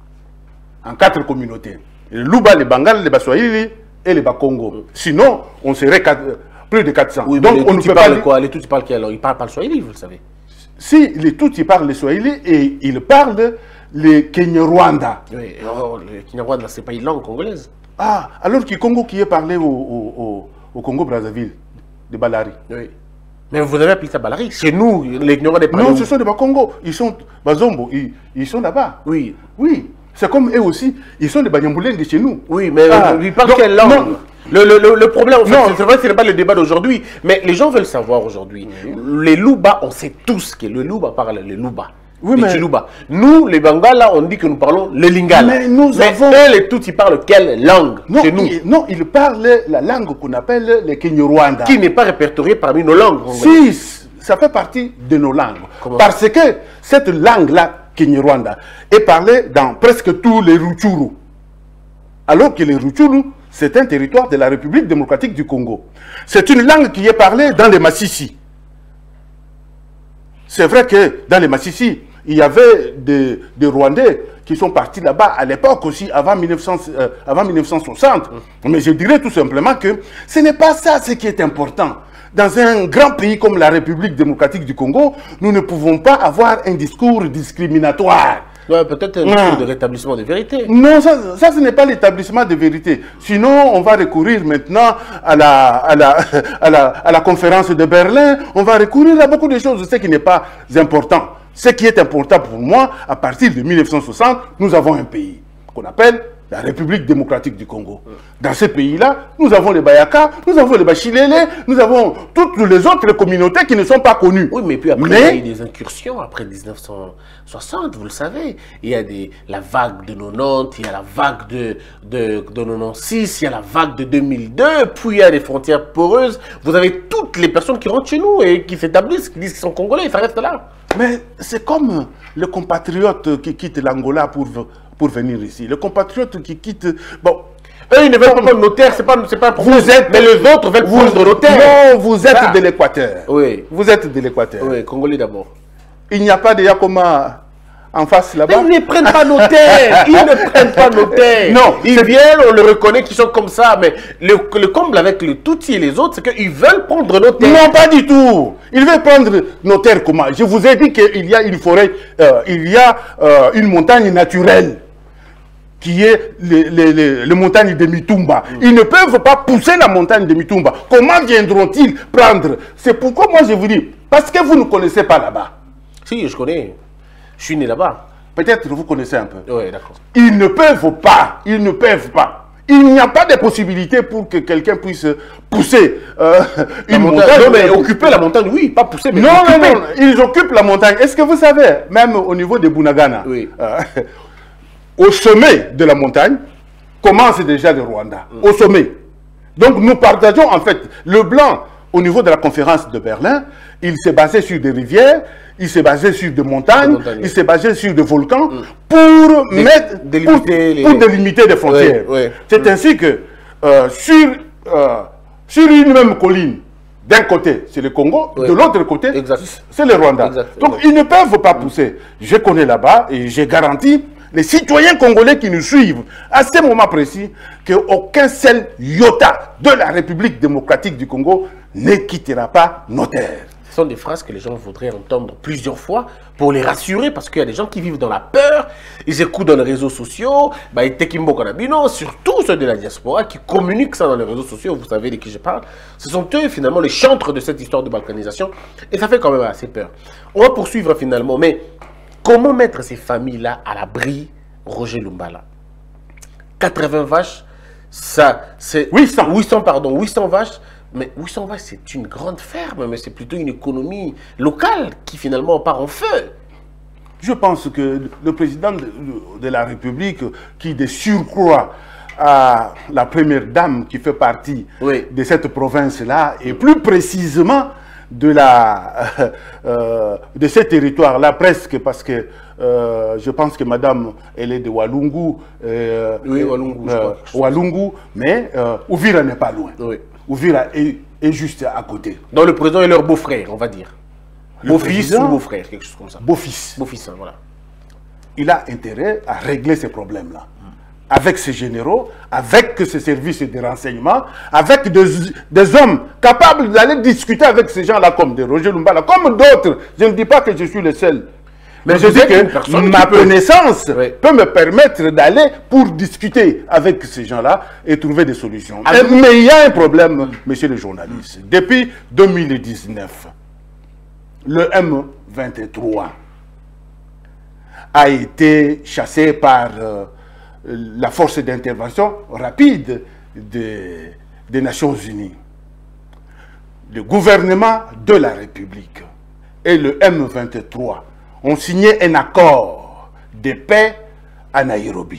En quatre communautés. Le Luba, les Bangala, les Baswahili et les Bakongo. Oui. Sinon, on serait quatre, plus de quatre cents. Oui, donc on ne peut pas... Quoi? Les Tutsis parlent qui alors? Ils parlent pas le Swahili, vous le savez. Si, les Tutsis parlent le Swahili et ils parlent le Kenya-Rwanda. Oui, oh, le Kenya-Rwanda, c'est pas une langue congolaise. Ah, alors que le Congo qui est parlé au, au, au, au Congo-Brazzaville, de Balari. Oui. Mais vous avez appelé ça Balari. Chez nous, les Kenya des Non, ce sont des Bakongo. Ils sont Bazombo, ils, ils sont là-bas. Oui. Oui. C'est comme eux aussi, ils sont des Banyamuleng de chez nous. Oui, mais ah. ils parlent quelle langue? Non. Le, le, le, le problème, en fait, c'est vrai que ce n'est pas le débat d'aujourd'hui, mais les gens veulent savoir aujourd'hui. Oui. Les Luba, on sait tous que le Luba parle le Luba. Oui, mais... Chiluba. Nous, les Bangala, on dit que nous parlons le Lingala. Mais nous mais avons... eux, les Tutsis, ils parlent quelle langue non, chez nous? ils, Non, ils parlent la langue qu'on appelle le Kenya-Rwanda. Qui n'est pas répertoriée parmi nos langues. Si, ça fait partie de nos langues. Comment? Parce que cette langue-là, Kenya-Rwanda, est parlée dans presque tous les Rutshuru. Alors que les Rutshuru, c'est un territoire de la République démocratique du Congo. C'est une langue qui est parlée dans les Massissi. C'est vrai que dans les Massissi, il y avait des, des Rwandais qui sont partis là-bas à l'époque aussi, avant mille neuf cents, euh, avant mille neuf cent soixante. Mmh. Mais je dirais tout simplement que ce n'est pas ça ce qui est important. Dans un grand pays comme la République démocratique du Congo, nous ne pouvons pas avoir un discours discriminatoire. Ouais, peut-être un discours de rétablissement de vérité. Non, ça, ça ce n'est pas l'établissement de vérité. Sinon, on va recourir maintenant à la, à, la, à, la, à la conférence de Berlin. On va recourir à beaucoup de choses, ce qui n'est pas important. Ce qui est important pour moi, à partir de mille neuf cent soixante, nous avons un pays qu'on appelle la République démocratique du Congo. Dans ce pays-là, nous avons les Bayaka, nous avons les Bachilele, nous avons toutes les autres communautés qui ne sont pas connues. Oui, mais puis après, mais... il y a eu des incursions après mille neuf cent soixante, vous le savez. Il y a des, la vague de quatre-vingt-dix, il y a la vague de, de, de quatre-vingt-seize, il y a la vague de deux mille deux, puis il y a des frontières poreuses. Vous avez toutes les personnes qui rentrent chez nous et qui s'établissent, qui disent qu'ils sont congolais, ça reste là. Mais c'est comme les compatriotes qui quittent l'Angola pour... pour venir ici. Les compatriotes qui quittent... Bon, eux, ils ne veulent pas prendre notaire, c'est pas, pas un problème. Vous êtes, mais les autres veulent vous, prendre notaire. Non, vous êtes ah. de l'Équateur. Oui. Vous êtes de l'Équateur. Oui, Congolais d'abord. Il n'y a pas de Yakoma en face là-bas. Mais ils ne prennent pas notaire. Ils ne prennent pas notaire. Non. Ils viennent, on le reconnaît qu'ils sont comme ça. Mais le, le comble avec le Tutsi et les autres, c'est qu'ils veulent prendre notaire. Non, pas du tout. Ils veulent prendre notaire comment? Je vous ai dit qu'il y a une forêt, euh, il y a euh, une montagne naturelle qui est les, les, les, les montagnes de Mitumba. Mm. Ils ne peuvent pas pousser la montagne de Mitumba. Comment viendront-ils prendre? C'est pourquoi moi je vous dis, parce que vous ne connaissez pas là-bas. Si, je connais. Je suis né là-bas. Peut-être vous connaissez un peu. Oui, d'accord. Ils ne peuvent pas. Ils ne peuvent pas. Il n'y a pas de possibilité pour que quelqu'un puisse pousser euh, une montagne. montagne. Non, mais occuper la montagne, oui, pas pousser, mais non, occuper. Non, non, ils occupent la montagne. Est-ce que vous savez, même au niveau de Bunagana, oui. euh, au sommet de la montagne, commence déjà le Rwanda. Mm. Au sommet. Donc nous partageons en fait le blanc au niveau de la conférence de Berlin. Il s'est basé sur des rivières, il s'est basé sur des montagnes, montagnes il s'est basé sur des volcans mm. pour, Des, mettre, délimiter pour, les... pour délimiter des frontières. Oui, oui. C'est mm. ainsi que euh, sur, euh, sur une même colline, d'un côté, c'est le Congo, oui. de l'autre côté, c'est le Rwanda. Exact. Donc, ils ne peuvent pas pousser. Je connais là-bas et j'ai garanti les citoyens congolais qui nous suivent à ce moment précis qu'aucun seul iota de la République démocratique du Congo ne quittera pas nos terres. Ce sont des phrases que les gens voudraient entendre plusieurs fois pour les rassurer, parce qu'il y a des gens qui vivent dans la peur, ils écoutent dans les réseaux sociaux, bah, surtout ceux de la diaspora qui communiquent ça dans les réseaux sociaux, vous savez de qui je parle. Ce sont eux finalement les chantres de cette histoire de balkanisation et ça fait quand même assez peur. On va poursuivre finalement, mais comment mettre ces familles-là à l'abri, Roger Lumbala? quatre-vingts vaches, ça c'est huit cents, huit cents, pardon, huit cents vaches. Mais huit cents vaches, c'est une grande ferme, mais c'est plutôt une économie locale qui finalement part en feu. Je pense que le président de, de la République, qui de surcroît à la première dame qui fait partie oui. de cette province-là, et plus précisément de, la, euh, de ce territoire-là, presque, parce que euh, je pense que madame, elle est de Walungu. Euh, oui, Walungu, euh, je crois. Walungu, mais euh, Ouvira n'est pas loin. Oui. Ouvira est, est juste à côté. Donc le président est leur beau-frère, on va dire. Beau-fils ou beau-frère, quelque chose comme ça. Beau-fils. Beau-fils, hein, voilà. Il a intérêt à régler ces problèmes-là. Mm. Avec ses généraux, avec ses services de renseignement, avec des, des hommes capables d'aller discuter avec ces gens-là comme des Roger Lumbala, comme d'autres. Je ne dis pas que je suis le seul. Mais je dis que ma connaissance oui. peut me permettre d'aller pour discuter avec ces gens-là et trouver des solutions. Ah, mais, mais il y a un problème, mmh. monsieur le journaliste. Depuis deux mille dix-neuf, le M vingt-trois a été chassé par euh, la force d'intervention rapide des, des Nations Unies. Le gouvernement de la République et le M vingt-trois ont signé un accord de paix à Nairobi.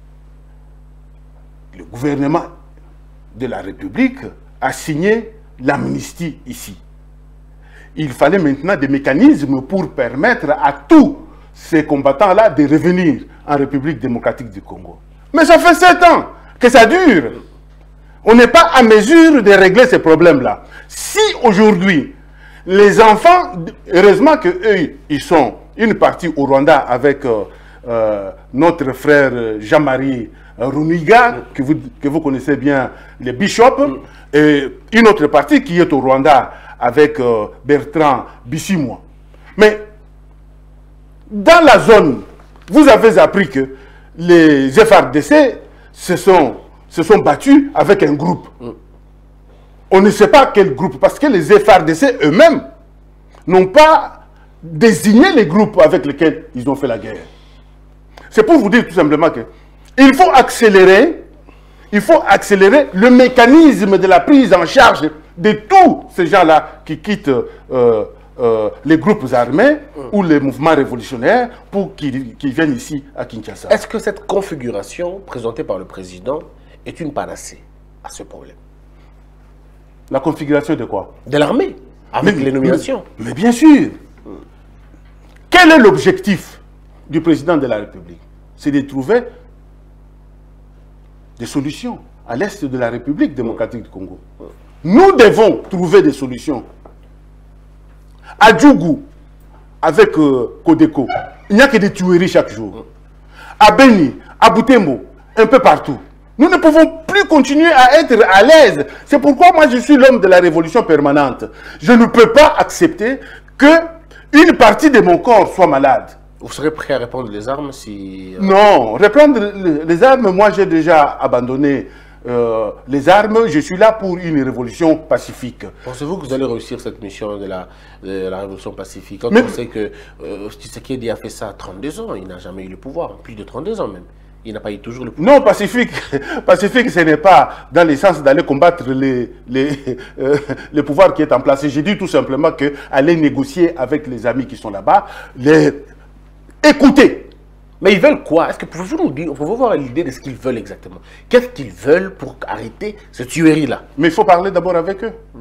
Le gouvernement de la République a signé l'amnistie ici. Il fallait maintenant des mécanismes pour permettre à tous ces combattants-là de revenir en République démocratique du Congo. Mais ça fait sept ans que ça dure. On n'est pas à mesure de régler ces problèmes-là. Si aujourd'hui, les enfants, heureusement qu'eux, ils sont une partie au Rwanda avec euh, euh, notre frère Jean-Marie Runiga, que vous, que vous connaissez bien, les bishops, mm. et une autre partie qui est au Rwanda avec euh, Bertrand Bissimois. Mais dans la zone, vous avez appris que les F R D C se sont, se sont battus avec un groupe. Mm. On ne sait pas quel groupe, parce que les F R D C eux-mêmes n'ont pas désigné les groupes avec lesquels ils ont fait la guerre. C'est pour vous dire tout simplement que il faut accélérer, il faut accélérer le mécanisme de la prise en charge de tous ces gens-là qui quittent euh, euh, les groupes armés mmh. ou les mouvements révolutionnaires pour qu'ils qu'ils viennent ici à Kinshasa. Est-ce que cette configuration présentée par le président est une panacée à ce problème? La configuration de quoi? De l'armée, avec mais, les nominations. Mais, mais bien sûr. Mmh. Quel est l'objectif du président de la République? C'est de trouver des solutions à l'est de la République démocratique du Congo. Nous devons trouver des solutions. À Djougou, avec euh, Kodeko, il n'y a que des tueries chaque jour. À Beni, à Butembo, un peu partout. Nous ne pouvons plus continuer à être à l'aise. C'est pourquoi moi je suis l'homme de la révolution permanente. Je ne peux pas accepter que une partie de mon corps soit malade. Vous serez prêt à répandre les armes si... Euh... Non, reprendre les armes, moi j'ai déjà abandonné euh, les armes. Je suis là pour une révolution pacifique. Pensez-vous que vous allez réussir cette mission de la, de la révolution pacifique? Quand Mais... on sait que euh, Tshisekedi a fait ça à trente-deux ans, il n'a jamais eu le pouvoir, plus de trente-deux ans même. Il n'a pas eu toujours le pouvoir. Non, pacifique, pacifique, ce n'est pas dans le sens d'aller combattre les, les, euh, le pouvoir qui est en place. J'ai dit tout simplement que aller négocier avec les amis qui sont là-bas, les écouter. Mais ils veulent quoi? Est-ce que pouvez-vous nous dire, pouvez-vous avoir l'idée de ce qu'ils veulent exactement? Qu'est-ce qu'ils veulent pour arrêter cette tuerie-là? Mais il faut parler d'abord avec eux. Hmm.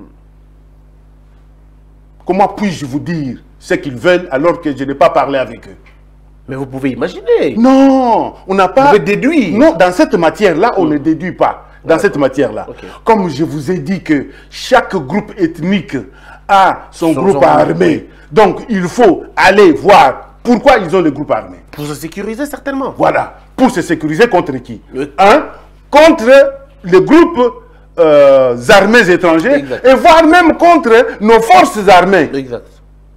Comment puis-je vous dire ce qu'ils veulent alors que je n'ai pas parlé avec eux? Mais vous pouvez imaginer. Non, on n'a pas... Vous pouvez déduire. Non, dans cette matière-là, on mmh. ne déduit pas. Dans cette matière-là. Okay. Comme je vous ai dit que chaque groupe ethnique a son, son groupe armé. armé. Donc, il faut aller voir pourquoi ils ont le groupe armé. Pour se sécuriser, certainement. Voilà. Pour se sécuriser contre qui? Le... Un, contre les groupes euh, armés étrangers. Exact. Et voire même contre nos forces armées. Exact.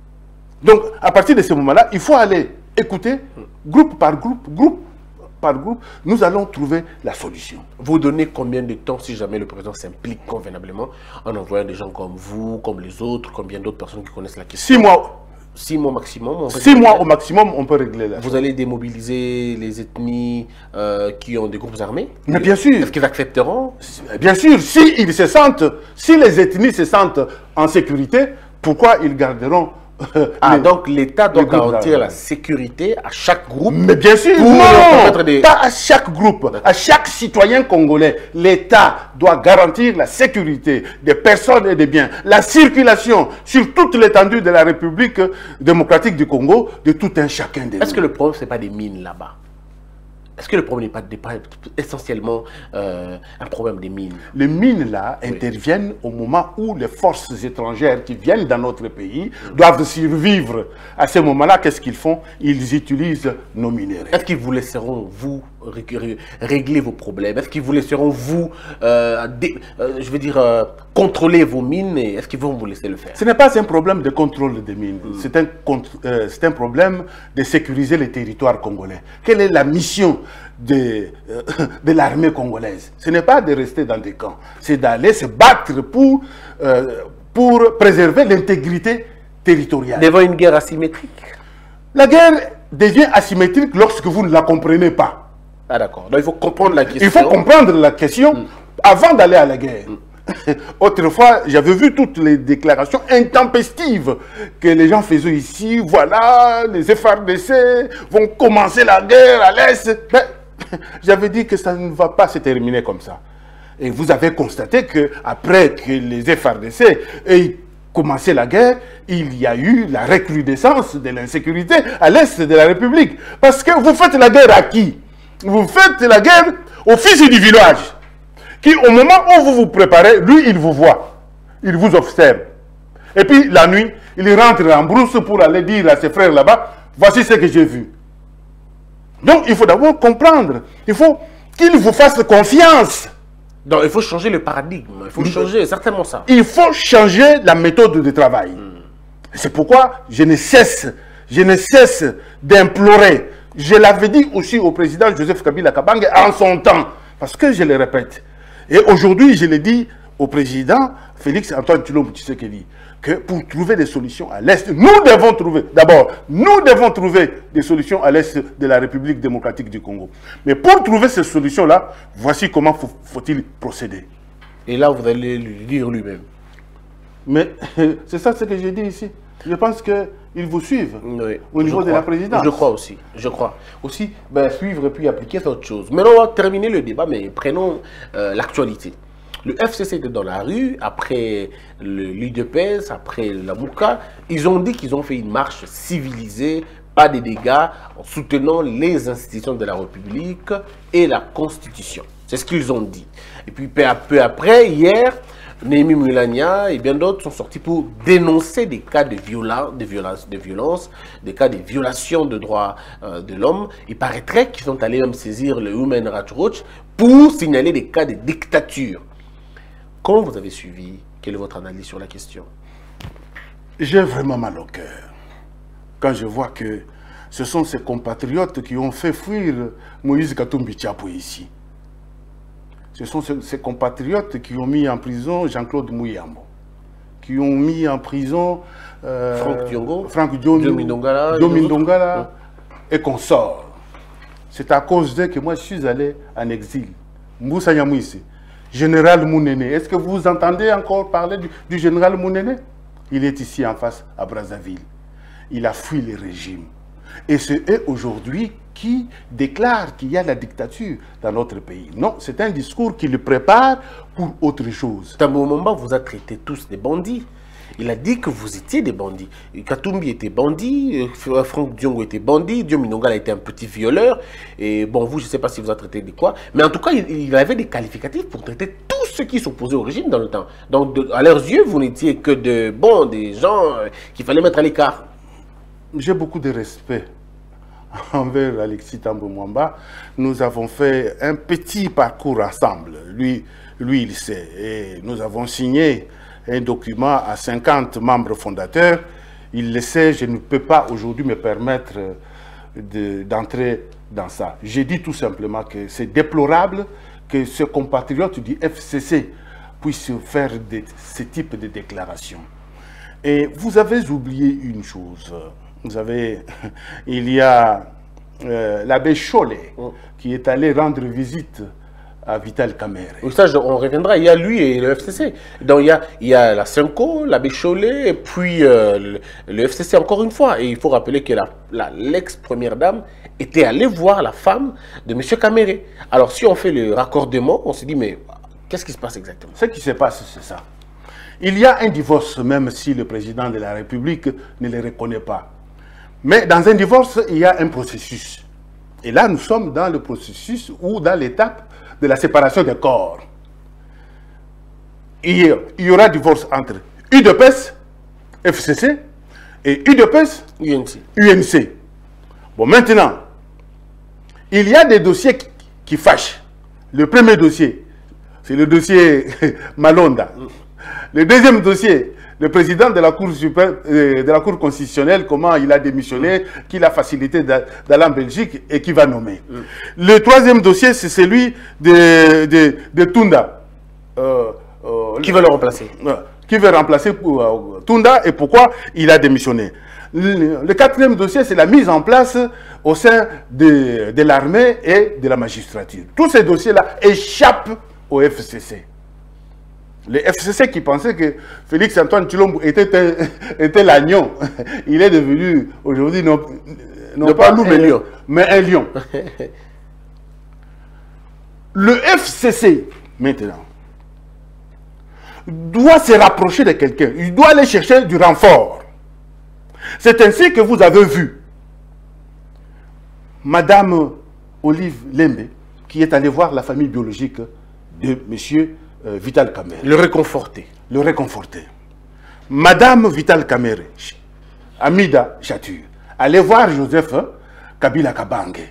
Donc, à partir de ce moment-là, il faut aller écoutez, groupe par groupe, groupe par groupe, nous allons trouver la solution. Vous donnez combien de temps si jamais le président s'implique convenablement en envoyant des gens comme vous, comme les autres, comme bien d'autres personnes qui connaissent la question? Six mois. Six mois maximum. On Six mois au maximum, on peut régler la Vous allez démobiliser les ethnies euh, qui ont des groupes armés? Mais bien sûr. Est-ce qu'ils accepteront? Bien sûr, si ils se sentent, si les ethnies se sentent en sécurité, pourquoi ils garderont Ah, les, donc l'État doit garantir la sécurité à chaque groupe? Mais bien sûr, pour non, des... pas à chaque groupe, à chaque citoyen congolais. L'État doit garantir la sécurité des personnes et des biens, la circulation sur toute l'étendue de la République démocratique du Congo de tout un chacun des. Est-ce que le problème, ce n'est pas des mines là-bas? Est-ce que le problème n'est pas, pas essentiellement euh, un problème des mines? Les mines, là, oui. interviennent au moment où les forces étrangères qui viennent dans notre pays doivent survivre. À ce moment-là, qu'est-ce qu'ils font? Ils utilisent nos minéraux. Est-ce qu'ils vous laisseront, vous, régler vos problèmes? Est-ce qu'ils vous laisseront, vous, euh, dé, euh, je veux dire, euh, contrôler vos mines? Est-ce qu'ils vont vous laisser le faire? Ce n'est pas un problème de contrôle des mines. Mm. C'est un, euh, un problème de sécuriser les territoires congolais. Quelle est la mission de, euh, de l'armée congolaise? Ce n'est pas de rester dans des camps. C'est d'aller se battre pour, euh, pour préserver l'intégrité territoriale. Devant une guerre asymétrique? La guerre devient asymétrique lorsque vous ne la comprenez pas. Ah d'accord. Donc il faut comprendre la question. Il faut comprendre la question mm. avant d'aller à la guerre. Mm. Autrefois, j'avais vu toutes les déclarations intempestives que les gens faisaient ici. Voilà, les F A R D C vont commencer la guerre à l'Est. Mais j'avais dit que ça ne va pas se terminer comme ça. Et vous avez constaté qu'après que les F A R D C aient commencé la guerre, il y a eu la recrudescence de l'insécurité à l'Est de la République. Parce que vous faites la guerre à qui? Vous faites la guerre au fils du village, qui au moment où vous vous préparez, lui, il vous voit, il vous observe. Et puis, la nuit, il rentre en brousse pour aller dire à ses frères là-bas, voici ce que j'ai vu. Donc, il faut d'abord comprendre, il faut qu'il vous fasse confiance. Donc, il faut changer le paradigme, il faut changer certainement ça. Il faut changer la méthode de travail. Mm. C'est pourquoi je ne cesse, je ne cesse d'implorer. Je l'avais dit aussi au président Joseph Kabila Kabange en son temps, parce que je le répète. Et aujourd'hui, je l'ai dit au président Félix Antoine Tshilombo Tshisekedi. que pour trouver des solutions à l'Est, nous devons trouver, d'abord, nous devons trouver des solutions à l'Est de la République démocratique du Congo. Mais pour trouver ces solutions-là, voici comment faut- faut-il procéder. Et là, vous allez lui dire lui-même. Mais c'est ça ce que j'ai dit ici. Je pense qu'ils vous suivent Oui, au niveau je de la crois. présidence. Je crois aussi. Je crois. Aussi, ben, suivre et puis appliquer, c'est autre chose. Maintenant, on va terminer le débat, mais prenons euh, l'actualité. Le F C C était dans la rue, après l'U D P S, après la Mouka. Ils ont dit qu'ils ont fait une marche civilisée, pas de dégâts, en soutenant les institutions de la République et la Constitution. C'est ce qu'ils ont dit. Et puis, peu, à peu après, hier, Néhémie Moulania et bien d'autres sont sortis pour dénoncer des cas de violence, de violence, de violence, des cas de violation de droits euh, de l'homme. Il paraîtrait qu'ils sont allés même saisir le Human Rights Watch pour signaler des cas de dictature. Comment vous avez suivi? Quelle est votre analyse sur la question? J'ai vraiment mal au cœur quand je vois que ce sont ces compatriotes qui ont fait fuir Moïse Katumbi Tchapou ici. Ce sont ces, ces compatriotes qui ont mis en prison Jean-Claude Mouyambo, qui ont mis en prison euh, Franck Diongo, Franck Diongo, Diomi Ndongala, Diomi et d'autres. Ndongala et consorts. C'est à cause d'eux que moi je suis allé en exil. Moussa Nyamouissé, général Mounene. Est-ce que vous entendez encore parler du, du général Mounene? Il est ici en face à Brazzaville. Il a fui le régime. Et c'est eux aujourd'hui qui déclarent qu'il y a la dictature dans notre pays. Non, c'est un discours qui le prépare pour autre chose. Tambo Momba vous a traité tous des bandits. Il a dit que vous étiez des bandits. Katumbi était bandit, euh, Franck Diongo était bandit, Diomi Ndongala était un petit violeur. Et bon, vous, je ne sais pas si vous a traité de quoi. Mais en tout cas, il, il avait des qualificatifs pour traiter tous ceux qui s'opposaient au régime dans le temps. Donc, de, à leurs yeux, vous n'étiez que de bons, des gens euh, qu'il fallait mettre à l'écart. J'ai beaucoup de respect envers Alexis Tambo Mwamba. Nous avons fait un petit parcours ensemble. Lui, lui, il sait. Et nous avons signé un document à cinquante membres fondateurs. Il le sait, je ne peux pas aujourd'hui me permettre d'entrer dans ça. J'ai dit tout simplement que c'est déplorable que ce compatriote du F C C puisse faire de, ce type de déclaration. Et vous avez oublié une chose. Vous savez, il y a euh, l'abbé Chollet qui est allé rendre visite à Vital Kamerhe. Donc ça, on reviendra. Il y a lui et le F C C. Donc il y a, il y a la Cinco, l'abbé Chollet, et puis euh, le, le F C C encore une fois. Et il faut rappeler que l'ex-première dame était allée voir la femme de M. Kamerhe. Alors si on fait le raccordement, on se dit, mais qu'est-ce qui se passe exactement? Ce qui se passe, c'est ça. Il y a un divorce, même si le président de la République ne le reconnaît pas. Mais dans un divorce, il y a un processus. Et là, nous sommes dans le processus ou dans l'étape de la séparation des corps. Il y aura divorce entre U D P S, F C C, et U D P S, U N C. U N C. Bon, maintenant, il y a des dossiers qui, qui fâchent. Le premier dossier, c'est le dossier Malonda. Le deuxième dossier, le président de la Cour super, euh, de la Cour constitutionnelle, comment il a démissionné, qu'il a facilité d'aller en Belgique et qui va nommer. Mm. Le troisième dossier, c'est celui de, de, de Tunda. Euh, euh, qui veut le remplacer euh, Qui veut remplacer euh, Tunda et pourquoi il a démissionné. Le, le quatrième dossier, c'est la mise en place au sein de, de l'armée et de la magistrature. Tous ces dossiers-là échappent au F C C. Le F C C qui pensait que Félix Antoine Tshilombo était, était l'agneau, il est devenu aujourd'hui non, non pas, pas loup, mais, lion. mais un lion. Le F C C, maintenant, doit se rapprocher de quelqu'un, il doit aller chercher du renfort. C'est ainsi que vous avez vu Madame Olive Lembe, qui est allée voir la famille biologique de M. Euh, Vital Kamerhe. Le réconforter. Le réconforter. Madame Vital Kamerhe, Amida Chatur, allez voir Joseph Kabila Kabange.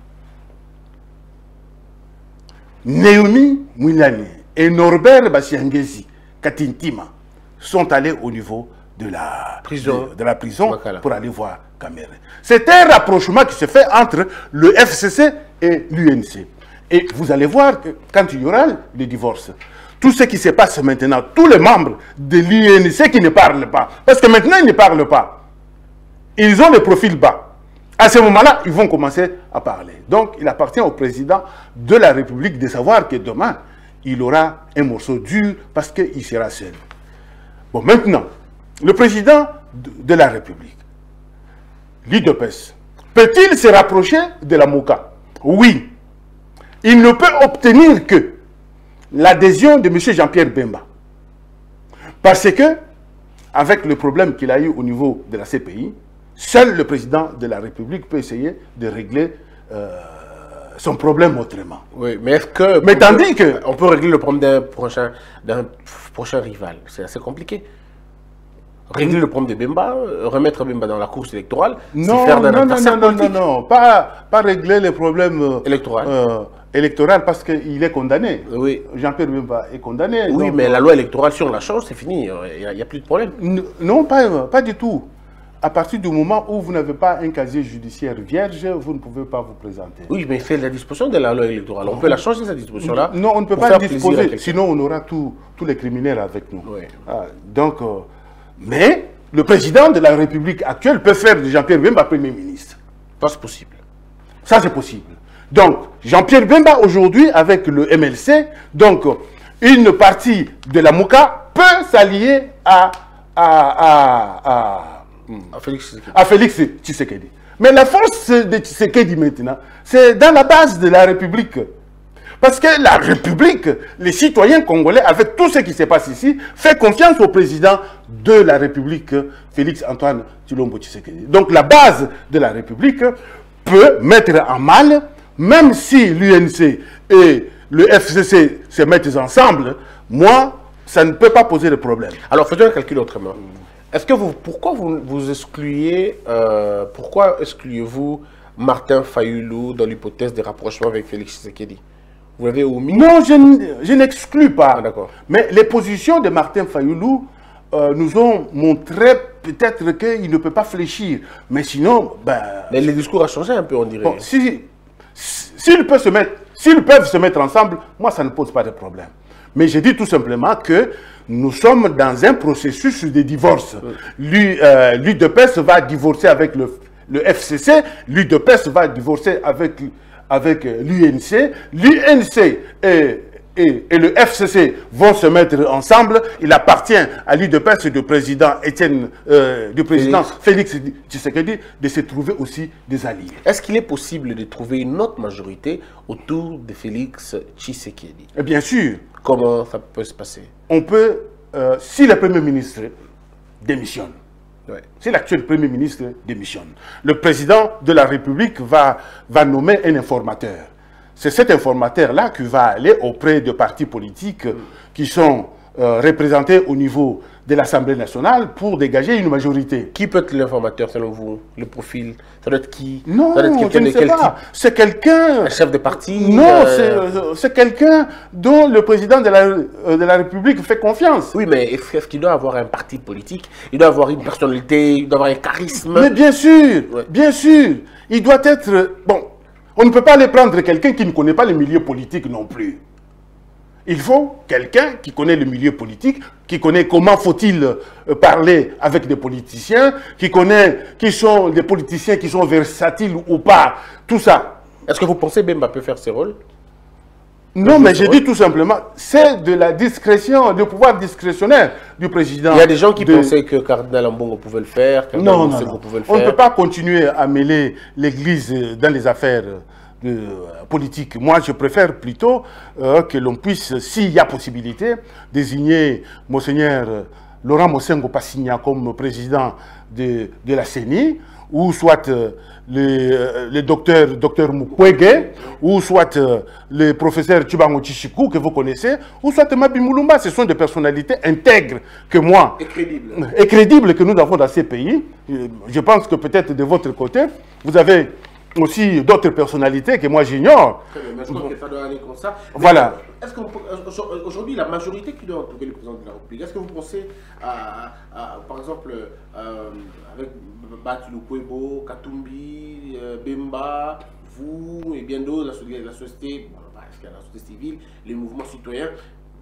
Néomi Moulani et Norbert Basiangezi Katintima sont allés au niveau de la prison, de, de la prison Makala. Pour aller voir Kamerhe. C'est un rapprochement qui se fait entre le F C C et l'U N C. Et vous allez voir que quand il y aura le divorce, tout ce qui se passe maintenant, tous les membres de l'U N C qui ne parlent pas, parce que maintenant ils ne parlent pas, ils ont le profil bas. À ce moment-là, ils vont commencer à parler. Donc, il appartient au président de la République de savoir que demain, il aura un morceau dur parce qu'il sera seul. Bon, maintenant, le président de la République, l'U D P S, peut-il se rapprocher de la MOCA? Oui. Il ne peut obtenir que l'adhésion de M. Jean-Pierre Bemba. Parce que, avec le problème qu'il a eu au niveau de la C P I, seul le président de la République peut essayer de régler euh, son problème autrement. Oui, mais est-ce que... Mais tandis peut, que... On peut régler le problème d'un prochain, d'un prochain rival. C'est assez compliqué. Régler le problème de Bemba, remettre Bemba dans la course électorale, non, c'est faire d'un non, adversaire non, non, politique. non, non, pas, pas régler les problèmes euh, Électoral. euh, électoral parce qu'il est condamné. Oui. Jean-Pierre Bemba est condamné. Oui, donc, mais la loi électorale, si on la change, c'est fini. Il n'y a, a plus de problème. Non, pas, pas du tout. À partir du moment où vous n'avez pas un casier judiciaire vierge, vous ne pouvez pas vous présenter. Oui, mais c'est la disposition de la loi électorale. On peut la changer, cette disposition-là. Non, on ne peut pas disposer, sinon on aura tous les criminels avec nous. Oui. Ah, donc, euh, mais le président de la République actuelle peut faire de Jean-Pierre Bemba Premier ministre. Pas possible. Ça, c'est possible. Donc, Jean-Pierre Bemba, aujourd'hui, avec le M L C, donc, une partie de la MOCA peut s'allier à, à, à, à À Félix Tshisekedi. à Félix Tshisekedi. Mais la force de Tshisekedi maintenant, c'est dans la base de la République. Parce que la République, les citoyens congolais, avec tout ce qui se passe ici, fait confiance au président de la République, Félix Antoine Tshilombo Tshisekedi. Donc la base de la République peut mettre en mal, même si l'U N C et le F C C se mettent ensemble, moi, ça ne peut pas poser de problème. Alors, faisons un calcul autrement. Est-ce que vous, pourquoi vous, vous excluez, euh, pourquoi excluez-vous Martin Fayulu dans l'hypothèse de rapprochement avec Félix Tshisekedi? Vous l'avez omis? Non, je, je n'exclus pas. Ah, d'accord. Mais les positions de Martin Fayulu euh, nous ont montré peut-être qu'il ne peut pas fléchir. Mais sinon, ben... Mais le discours a changé un peu, on dirait. Bon, si, s'ils peuvent se mettre, s'ils peuvent se mettre ensemble, moi, ça ne pose pas de problème. Mais je dis tout simplement que nous sommes dans un processus de divorce. Oui. L'U D P S va divorcer avec le, le F C C, l'U D P S va divorcer avec, avec l'U N C, l'U N C et, et, et le F C C vont se mettre ensemble. Il appartient à l'U D P S du président Étienne, euh, du président Félix. Félix Tshisekedi de se trouver aussi des alliés. Est-ce qu'il est possible de trouver une autre majorité autour de Félix Tshisekedi? Et bien sûr. Comment ça peut se passer? On peut, euh, si le Premier ministre démissionne, ouais. si l'actuel Premier ministre démissionne, le président de la République va, va nommer un informateur. C'est cet informateur-là qui va aller auprès de partis politiques mm. qui sont euh, représentés au niveau de l'Assemblée nationale pour dégager une majorité. Qui peut être l'informateur selon vous? Le profil? Ça doit être qui? Non, ça doit être je ne sais pas. C'est quelqu'un... Un chef de parti? Non, euh... c'est quelqu'un dont le président de la, de la République fait confiance. Oui, mais est-ce qu'il doit avoir un parti politique? Il doit avoir une personnalité, il doit avoir un charisme? Mais bien sûr, ouais. bien sûr. Il doit être... Bon, on ne peut pas aller prendre quelqu'un qui ne connaît pas le milieu politique non plus. Il faut quelqu'un qui connaît le milieu politique, qui connaît comment faut-il parler avec des politiciens, qui connaît qui sont des politiciens qui sont versatiles ou pas, tout ça. Est-ce que vous pensez que Bemba peut faire ce rôle? Non, mais je dis tout simplement, c'est de la discrétion, du pouvoir discrétionnaire du président. Il y a des gens qui de... pensaient que Cardinal Ambongo pouvait le faire, que non, non, non. pouvait le On faire. ne peut pas continuer à mêler l'Église dans les affaires de politique. Moi, je préfère plutôt euh, que l'on puisse, s'il y a possibilité, désigner Monseigneur Laurent Mosengo Passigna comme président de, de la C E N I, ou soit euh, le, le docteur, docteur Mukwege, ou soit euh, le professeur Tchibango Tchichikou, que vous connaissez, ou soit Mabi Moulumba. Ce sont des personnalités intègres que moi, et crédibles, et crédibles que nous avons dans ces pays. Je pense que peut-être de votre côté, vous avez aussi d'autres personnalités que moi j'ignore. Mais je pense que ça doit aller comme ça. Voilà. Est-ce qu'aujourd'hui, la majorité qui doit entourer le président de la République, est-ce que vous pensez à, à par exemple, euh, avec Batu Lukwebo, Katumbi, euh, Bemba, vous et bien d'autres, la, la société, bon, la société civile, les mouvements citoyens,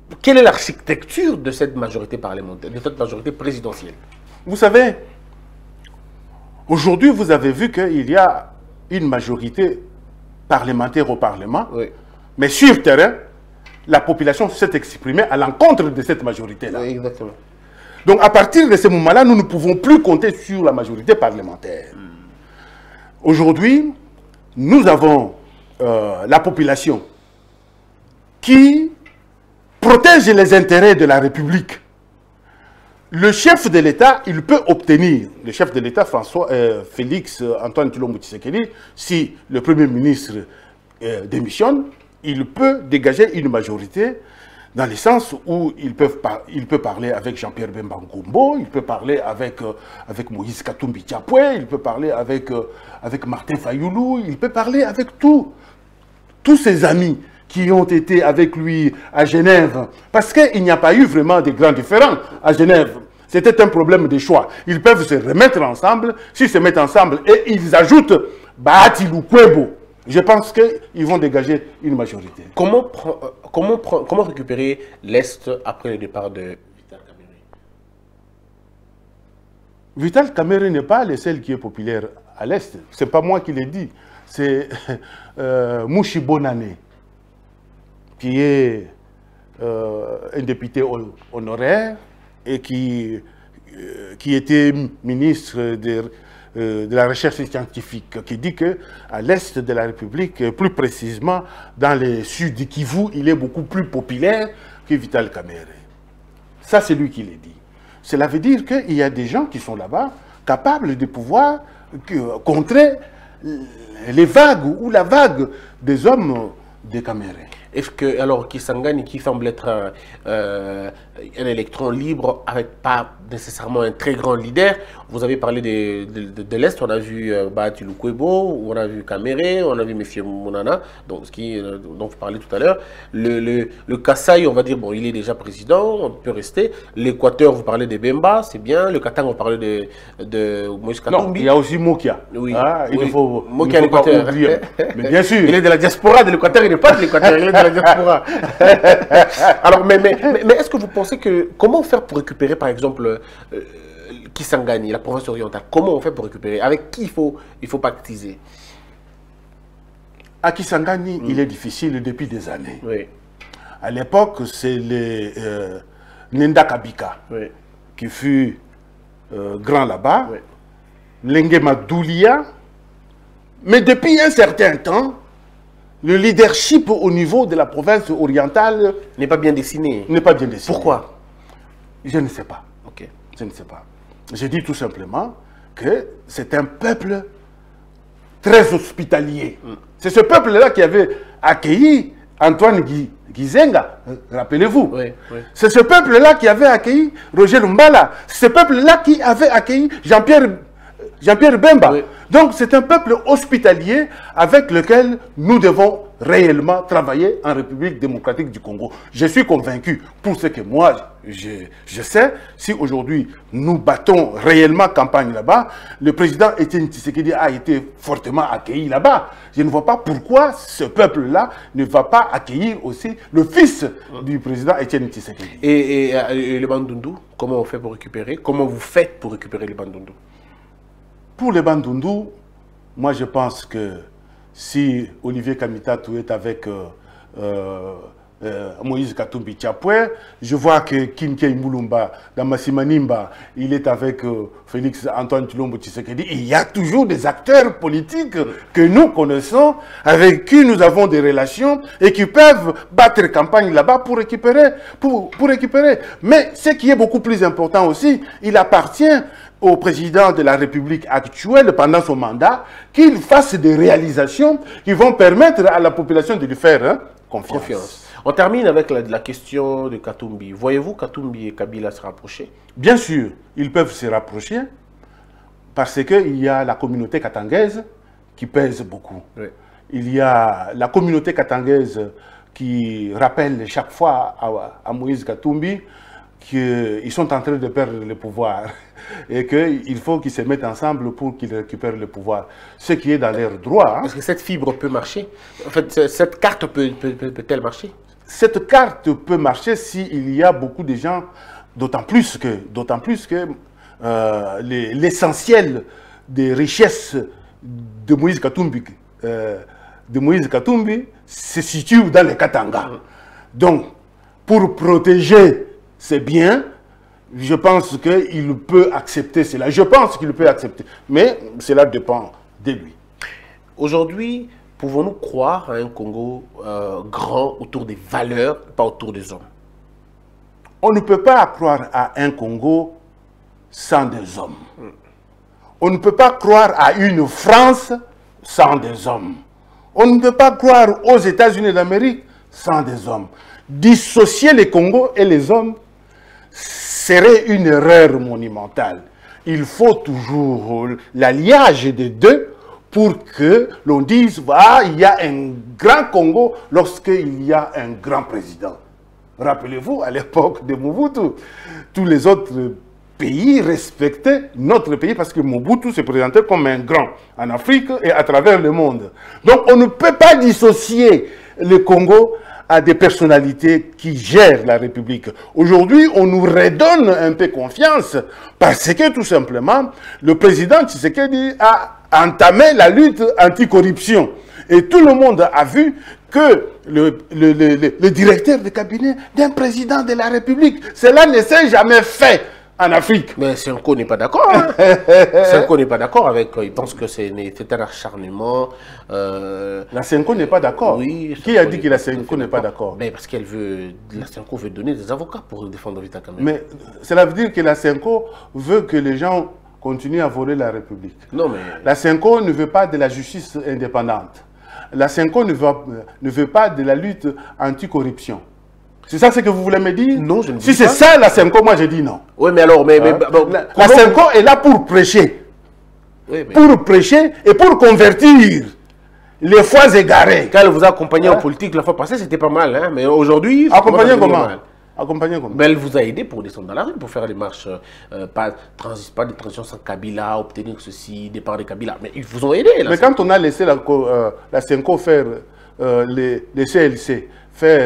quelle est l'architecture de cette majorité parlementaire, de cette majorité présidentielle? Vous savez, aujourd'hui, vous avez vu qu'il y a une majorité parlementaire au Parlement, Oui. mais sur terrain, la population s'est exprimée à l'encontre de cette majorité-là. Oui, exactement. Donc, à partir de ce moment-là, nous ne pouvons plus compter sur la majorité parlementaire. Aujourd'hui, nous avons euh, la population qui protège les intérêts de la République. Le chef de l'État, il peut obtenir, le chef de l'État, François euh, Félix euh, Antoine Tshilombo Tshisekedi, si le Premier ministre euh, démissionne, il peut dégager une majorité dans le sens où il peut, par, il peut parler avec Jean-Pierre Bemba Ngombo, il peut parler avec, euh, avec Moïse Katumbi Diapoué, il peut parler avec, euh, avec Martin Fayoulou, il peut parler avec tout, tous ses amis qui ont été avec lui à Genève. Parce qu'il n'y a pas eu vraiment de grands différends à Genève. C'était un problème de choix. Ils peuvent se remettre ensemble. S'ils se mettent ensemble et ils ajoutent Bahati Lukwebo, je pense qu'ils vont dégager une majorité. Comment, comment, comment récupérer l'Est après le départ de Vital Kamerhe? Vital Kamerhe n'est pas le seul qui est populaire à l'Est. Ce n'est pas moi qui l'ai dit. C'est euh, Mouchi Bonane, qui est euh, un député honoraire et qui, euh, qui était ministre de, euh, de la recherche scientifique, qui dit qu'à l'est de la République, plus précisément dans le sud du Kivu, il est beaucoup plus populaire que Vital Kamerhe. Ça, c'est lui qui l'a dit. Cela veut dire qu'il y a des gens qui sont là-bas capables de pouvoir euh, contrer les vagues ou la vague des hommes de Kamerhe. Est-ce que, alors, Kisangani, qui semble être un, euh, un électron libre, avec pas nécessairement un très grand leader, vous avez parlé de, de, de, de l'Est, on a vu euh, Bahati Lukwebo, on a vu Kamerhe, on a vu M. Mounana, donc, ce qui, euh, dont vous parlez tout à l'heure. Le, le, le Kasaï, on va dire, bon, il est déjà président, on peut rester. L'Équateur, vous parlez de Bemba, c'est bien. Le Katanga, on parlait de, de Moïse Katumbi. Non, il y a aussi Mokia. Oui, ah, il oui. ne faut, Mokia, il ne faut pas l'Équateur. oublier. Mais bien sûr. Il est de la diaspora de l'Équateur, il n'est pas de l'Équateur, il est de la diaspora. Alors, mais, mais, mais, mais est-ce que vous pensez que, comment faire pour récupérer, par exemple, euh, Kisangani, la province orientale, comment on fait pour récupérer? Avec qui il faut, il faut pactiser? À Kisangani, mm. il est difficile depuis des années. Oui. À l'époque, c'est le euh, Nenda Kabika oui. qui fut euh, grand là-bas, oui. Lengema Doulia, mais depuis un certain temps, le leadership au niveau de la province orientale n'est pas bien dessiné. N'est pas bien dessiné. Pourquoi? Je ne sais pas. Ok. Je ne sais pas. Je dis tout simplement que c'est un peuple très hospitalier. Mm. C'est ce peuple-là qui avait accueilli Antoine Gizenga, rappelez-vous. Oui, oui. C'est ce peuple-là qui avait accueilli Roger Lumbala. C'est ce peuple-là qui avait accueilli Jean-Pierre Jean-Pierre Bemba. Oui. Donc c'est un peuple hospitalier avec lequel nous devons réellement travailler en République démocratique du Congo. Je suis convaincu, pour ce que moi je, je sais, si aujourd'hui nous battons réellement campagne là-bas, le président Étienne Tshisekedi a été fortement accueilli là-bas. Je ne vois pas pourquoi ce peuple-là ne va pas accueillir aussi le fils du président Étienne Tshisekedi. Et, et, et le Bandundu, comment on fait pour récupérer? Comment vous faites pour récupérer le Bandundu? Pour les Bandundu, moi je pense que si Olivier Kamitatou est avec euh, euh, Moïse Katumbi Diapoué, je vois que Kinke Moulumba, dans Massimanimba, il est avec euh, Félix Antoine Tshilombo Tshisekedi. Il y a toujours des acteurs politiques que nous connaissons, avec qui nous avons des relations et qui peuvent battre campagne là-bas pour récupérer, pour, pour récupérer. Mais ce qui est beaucoup plus important aussi, il appartient au président de la République actuelle pendant son mandat, qu'il fasse des réalisations qui vont permettre à la population de lui faire hein, confiance. confiance. On termine avec la, la question de Katumbi. Voyez-vous Katumbi et Kabila se rapprocher? Bien sûr, ils peuvent se rapprocher parce qu'il y a la communauté katangaise qui pèse beaucoup. Oui. Il y a la communauté katangaise qui rappelle chaque fois à, à Moïse Katumbi qu'ils sont en train de perdre le pouvoir et qu'il faut qu'ils se mettent ensemble pour qu'ils récupèrent le pouvoir. Ce qui est dans leur droit. Hein. Est-ce que cette fibre peut marcher? En fait, cette carte peut-elle peut, peut, peut marcher? cette carte peut marcher s'il y a beaucoup de gens, d'autant plus que, d'autant plus que euh, l'essentiel des richesses de Moïse Katumbi, euh, de Moïse Katumbi se situe dans les Katanga. Donc, pour protéger ses biens, je pense qu'il peut accepter cela. Je pense qu'il peut accepter. Mais cela dépend de lui. Aujourd'hui, pouvons-nous croire à un Congo euh, grand autour des valeurs, pas autour des hommes? On ne peut pas croire à un Congo sans des hommes. On ne peut pas croire à une France sans des hommes. On ne peut pas croire aux États-Unis d'Amérique sans des hommes. Dissocier les Congos et les hommes serait une erreur monumentale. Il faut toujours l'alliage des deux pour que l'on dise ah, il y a un grand Congo lorsqu'il y a un grand président. Rappelez-vous, à l'époque de Mobutu, tous les autres pays respectaient notre pays parce que Mobutu se présentait comme un grand en Afrique et à travers le monde. Donc on ne peut pas dissocier le Congo à des personnalités qui gèrent la République. Aujourd'hui, on nous redonne un peu confiance parce que tout simplement, le président Tshisekedi a entamé la lutte anticorruption. Et tout le monde a vu que le, le, le, le, le directeur de cabinet d'un président de la République, cela ne s'est jamais fait en Afrique. Mais Senko n'est pas d'accord. Hein. Senko n'est pas d'accord avec. Il pense que c'est un acharnement. Euh... La Senko n'est pas d'accord. Oui. Qui a dit que la Senko n'est pas d'accord? Mais parce qu'elle veut. La Senko veut donner des avocats pour défendre Vital Kamerhe. Mais cela veut dire que la Senko veut que les gens continuent à voler la République. Non mais. La Senko ne veut pas de la justice indépendante. La Senko ne veut, ne veut pas de la lutte anticorruption. C'est ça ce que vous voulez me dire? Non, je ne dis pas. Si c'est ça la Senko, moi je dis non. Oui, mais alors, mais, hein? mais bon, la, la Senko est là pour prêcher. Oui, mais... Pour prêcher et pour convertir les fois égarées. Quand elle vous a accompagné hein? en politique la fois passée, c'était pas mal, hein? Mais aujourd'hui... Accompagné comment? Accompagné comment? Mais elle vous a aidé pour descendre dans la rue, pour faire des marches, euh, pas, transi pas de transition sans Kabila, obtenir ceci, départ de Kabila. Mais ils vous ont aidé. Là, mais quand on a laissé la, euh, la Senko faire euh, les, les C L C, faire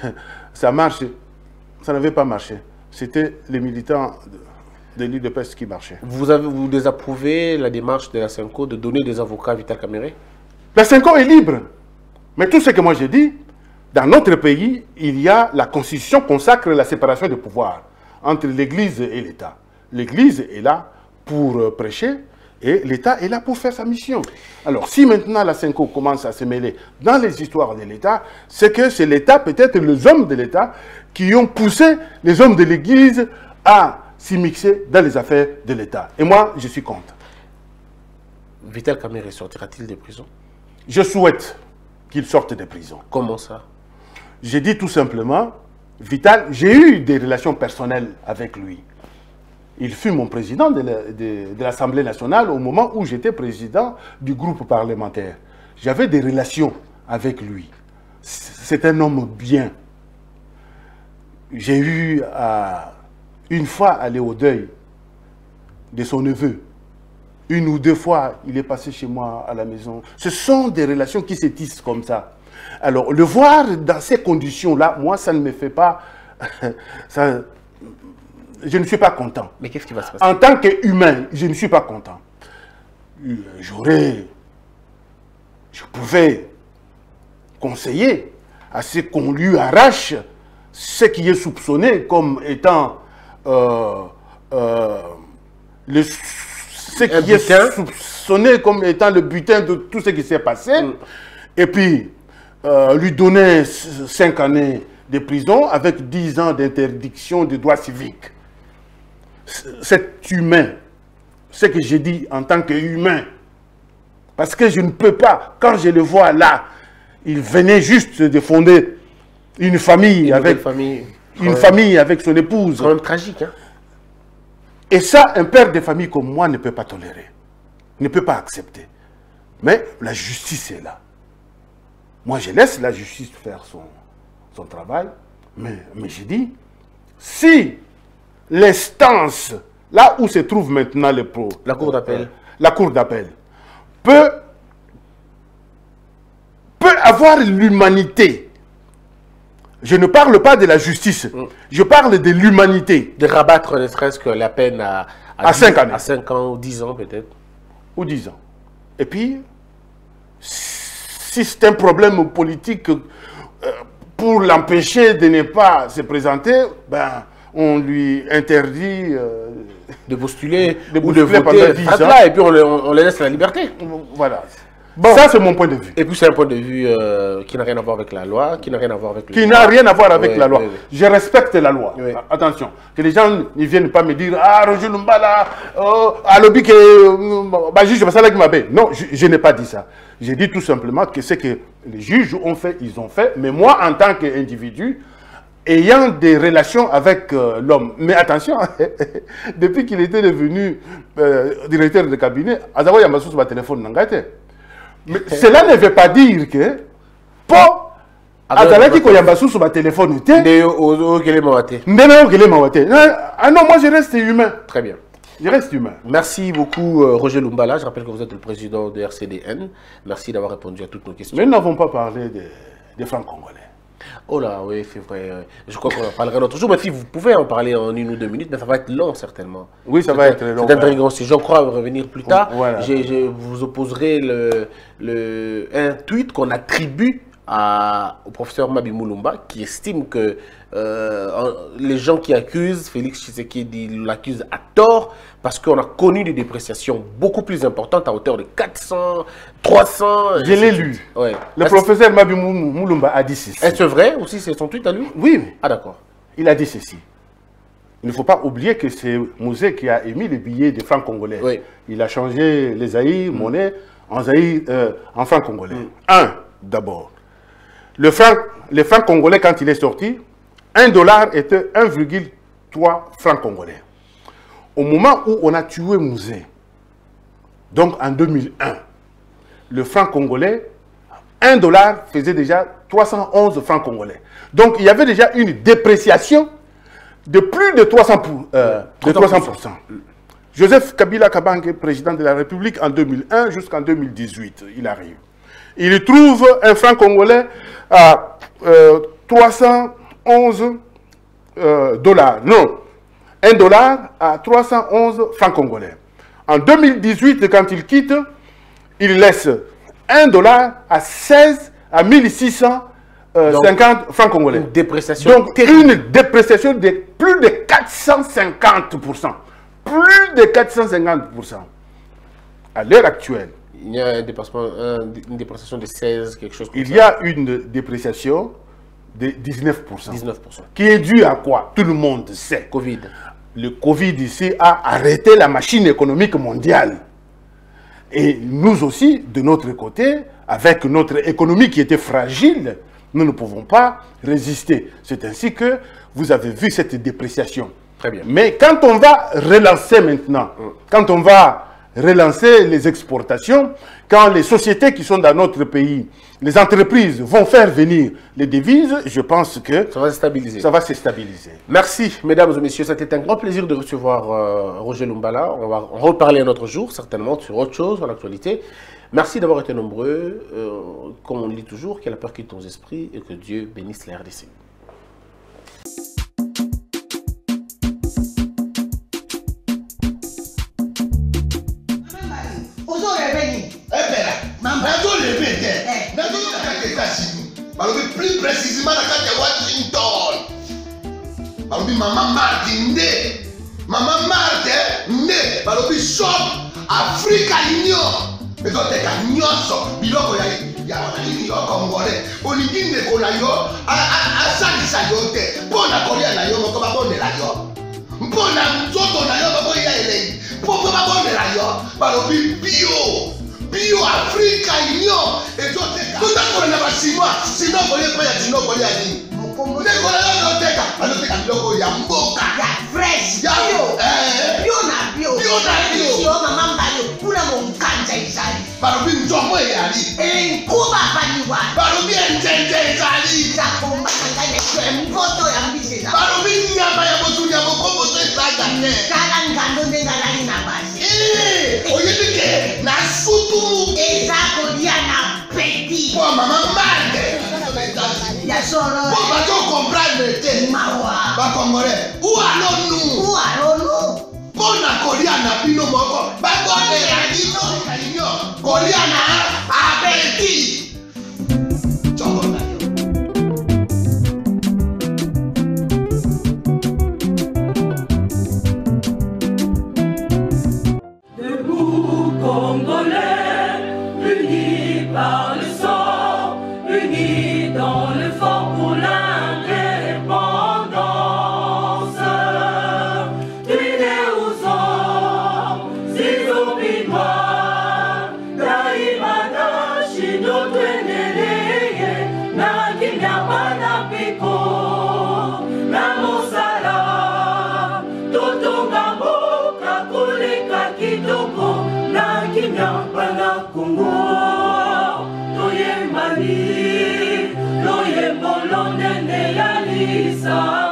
sa marche, ça n'avait pas marché. C'était les militants de l'U D P S qui marchaient. Vous avez vous désapprouvez la démarche de la Senko de donner des avocats à Vital Kamerhe? La Senko est libre. Mais tout ce que moi j'ai dit, dans notre pays, il y a la Constitution consacre la séparation des pouvoirs entre l'Église et l'État. L'Église est là pour prêcher et l'État est là pour faire sa mission. Alors, si maintenant la Senko commence à se mêler dans les histoires de l'État, c'est que c'est l'État, peut-être les hommes de l'État, qui ont poussé les hommes de l'Église à s'y mixer dans les affaires de l'État. Et moi, je suis contre. Vital Kamerhe sortira-t-il de prison? Je souhaite qu'il sorte de prison. Comment ça? J'ai dit tout simplement, Vital, j'ai eu des relations personnelles avec lui. Il fut mon président de l'Assemblée nationale au moment où j'étais président du groupe parlementaire. J'avais des relations avec lui. C'est un homme bien. J'ai eu à, une fois aller au deuil de son neveu. Une ou deux fois, il est passé chez moi à la maison. Ce sont des relations qui se tissent comme ça. Alors, le voir dans ces conditions-là, moi, ça ne me fait pas... ça, je ne suis pas content. Mais qu'est-ce qui va se passer? En tant qu'humain, je ne suis pas content. J'aurais... Je pouvais conseiller à ce qu'on lui arrache ce qui est soupçonné comme étant... Euh, euh, le, ce qui est butin. soupçonné comme étant le butin de tout ce qui s'est passé. Mm. Et puis... Euh, lui donner cinq années de prison avec dix ans d'interdiction de droits civiques. C'est humain. Ce que j'ai dit en tant qu'humain. Parce que je ne peux pas, quand je le vois là, il venait juste de fonder une famille, une avec, famille, une famille avec son épouse. C'est quand même tragique. Hein? Et ça, un père de famille comme moi ne peut pas tolérer. Ne peut pas accepter. Mais la justice est là. Moi, je laisse la justice faire son, son travail, mais, mais je dis, si l'instance, là où se trouve maintenant le pro, la cour d'appel, euh, la cour d'appel, peut, peut avoir l'humanité Je ne parle pas de la justice, mm. je parle de l'humanité. De rabattre ne serait-ce que la peine à, à, à cinq années. À cinq ans ou dix ans peut-être. Ou dix ans. Et puis, si c'est un problème politique, euh, pour l'empêcher de ne pas se présenter, ben, on lui interdit euh, de postuler, de ou de voter pendant dix ans. Là, et puis on, le, on, on les laisse la liberté. Voilà. Bon. Ça, c'est mon point de vue. Et puis, c'est un point de vue euh, qui n'a rien à voir avec la loi, qui n'a rien à voir avec le Qui n'a rien à voir avec oui, la loi. Oui, oui. Je respecte la loi. Oui. Attention, que les gens ne viennent pas me dire « Ah, Roger Lumbala, oh, alobi que bah, juge Basala qui m'a fait. » Non, je, je n'ai pas dit ça. J'ai dit tout simplement que ce que les juges ont fait, ils ont fait. Mais moi, en tant qu'individu, ayant des relations avec euh, l'homme. Mais attention, depuis qu'il était devenu euh, directeur de cabinet, Azawa Yamassou sur téléphone n'engagé. Mais cela ne veut pas dire que pour Azalaki Koyambassou sur ma téléphone, ah non, moi je reste humain. Très bien. Je reste humain. Merci beaucoup, euh, Roger Lumbala. Je rappelle que vous êtes le président de R C D N. Merci d'avoir répondu à toutes nos questions. Mais nous n'avons pas parlé des de francs congolais. Oh là, oui, c'est vrai. Je crois qu'on en parlera l'autre jour. Mais si vous pouvez en parler en une ou deux minutes, mais ça va être long, certainement. Oui, ça va être long. C'est intriguant. Si je crois revenir plus tard, voilà. je, je vous opposerai le, le, un tweet qu'on attribue à, au professeur Mabi Mulumba, qui estime que euh, les gens qui accusent Félix Tshisekedi l'accusent à tort parce qu'on a connu des dépréciations beaucoup plus importantes à hauteur de quatre cents, trois cents. Je l'ai lu. Ouais. Le professeur Mabi Mulumba a dit ceci. Est-ce vrai aussi? C'est son tweet à lui? Oui. Ah d'accord. Il a dit ceci. Il ne faut pas oublier que c'est Mouzé qui a émis les billets des francs congolais. Oui. Il a changé les zaïrs, mm. monnaie, en zaïrs, euh, en francs congolais. Mm. Un, d'abord. Le franc, le franc congolais, quand il est sorti, un dollar était un virgule trois francs congolais. Au moment où on a tué Mouzé, donc en deux mille un, le franc congolais, un dollar faisait déjà trois cent onze francs congolais. Donc il y avait déjà une dépréciation de plus de trois cents pour cent. Joseph Kabila Kabange, président de la République en deux mille un jusqu'en deux mille dix-huit, il arrive. Il trouve un franc congolais à euh, trois cent onze euh, dollars. Non, un dollar à trois cent onze francs congolais. En deux mille dix-huit, quand il quitte, il laisse un dollar à seize à mille six cent cinquante francs congolais. Une dépréciation. Donc, terrible. Une dépréciation de plus de quatre cent cinquante pour cent. Plus de quatre cent cinquante pour cent. À l'heure actuelle, il y a un dépassement, un, une dépréciation de seize, quelque chose comme il ça. Il y a une dépréciation de dix-neuf pour cent. dix-neuf pour cent. Qui est due à quoi? Tout le monde sait. Covid. Le Covid ici a arrêté la machine économique mondiale. Et nous aussi, de notre côté, avec notre économie qui était fragile, nous ne pouvons pas résister. C'est ainsi que vous avez vu cette dépréciation. Très bien. Mais quand on va relancer maintenant, mm. quand on va relancer les exportations, quand les sociétés qui sont dans notre pays, les entreprises vont faire venir les devises, je pense que ça va se stabiliser. Ça va se stabiliser. Merci, mesdames et messieurs. C'était un grand plaisir de recevoir euh, Roger Lumbala. On va en reparler un autre jour, certainement, sur autre chose, sur l'actualité. Merci d'avoir été nombreux. Euh, comme on le dit toujours, que la peur quitte nos esprits et que Dieu bénisse la R D C. Plus précisément dans la Washington. Balobi Maman Martin né. Maman Martin né. Balobi shop Africa Union. Mais donc t'es qu'à nyonso. Biloko ya ya wanani yo congolais. Olingi ndeko na yo asalisa yo te. Mpona kolia na yo moko babondela yo. Mpona nzoto na yo baboya elei. Poko babondela yo. Balobi bio. Bio Africa Union. Et donc t'es qu'à. Tout à fait na basinois. Sinon kolia pas ya sinon kolia ni. Ndeko na yo teka. Aloteka biloko ya mboka. Ya fresh. Ya bio. Eh. Bio na bio. Bio na bio. Sio mama mbayo. Kuna mkanja izali. Balobi nzomo yali. Eh kuba baniwa. Balobi njenje izali. Zakomba ngane kwe mpoto ya mbiseza. Balobi nyama ya botu ya bokombo to isaga ne. Kala ngando ndenga nani na basi. Eh, oyedike na sutu. Ezako dia na petit. Kwa mama mande. Ya solo. Pour bato comprendre te. Mawa. Ba Congolais. Où allons-nous? Où allons-nous? Pour na kolia na bino moko. Ba bonne radino kalinyo. Kolia na abeti. Choko na yo. Debout Congolais, unis par le sang, unis dans le fort pour l'indépendance. Unis aux hommes, si oublie-moi, daimana shindo tweneleye, na kinyamana piko, na mosala, totonga mboka koleka kitoko, na kinyamana Kongo, toyembali, loyembolo nene ya lisa.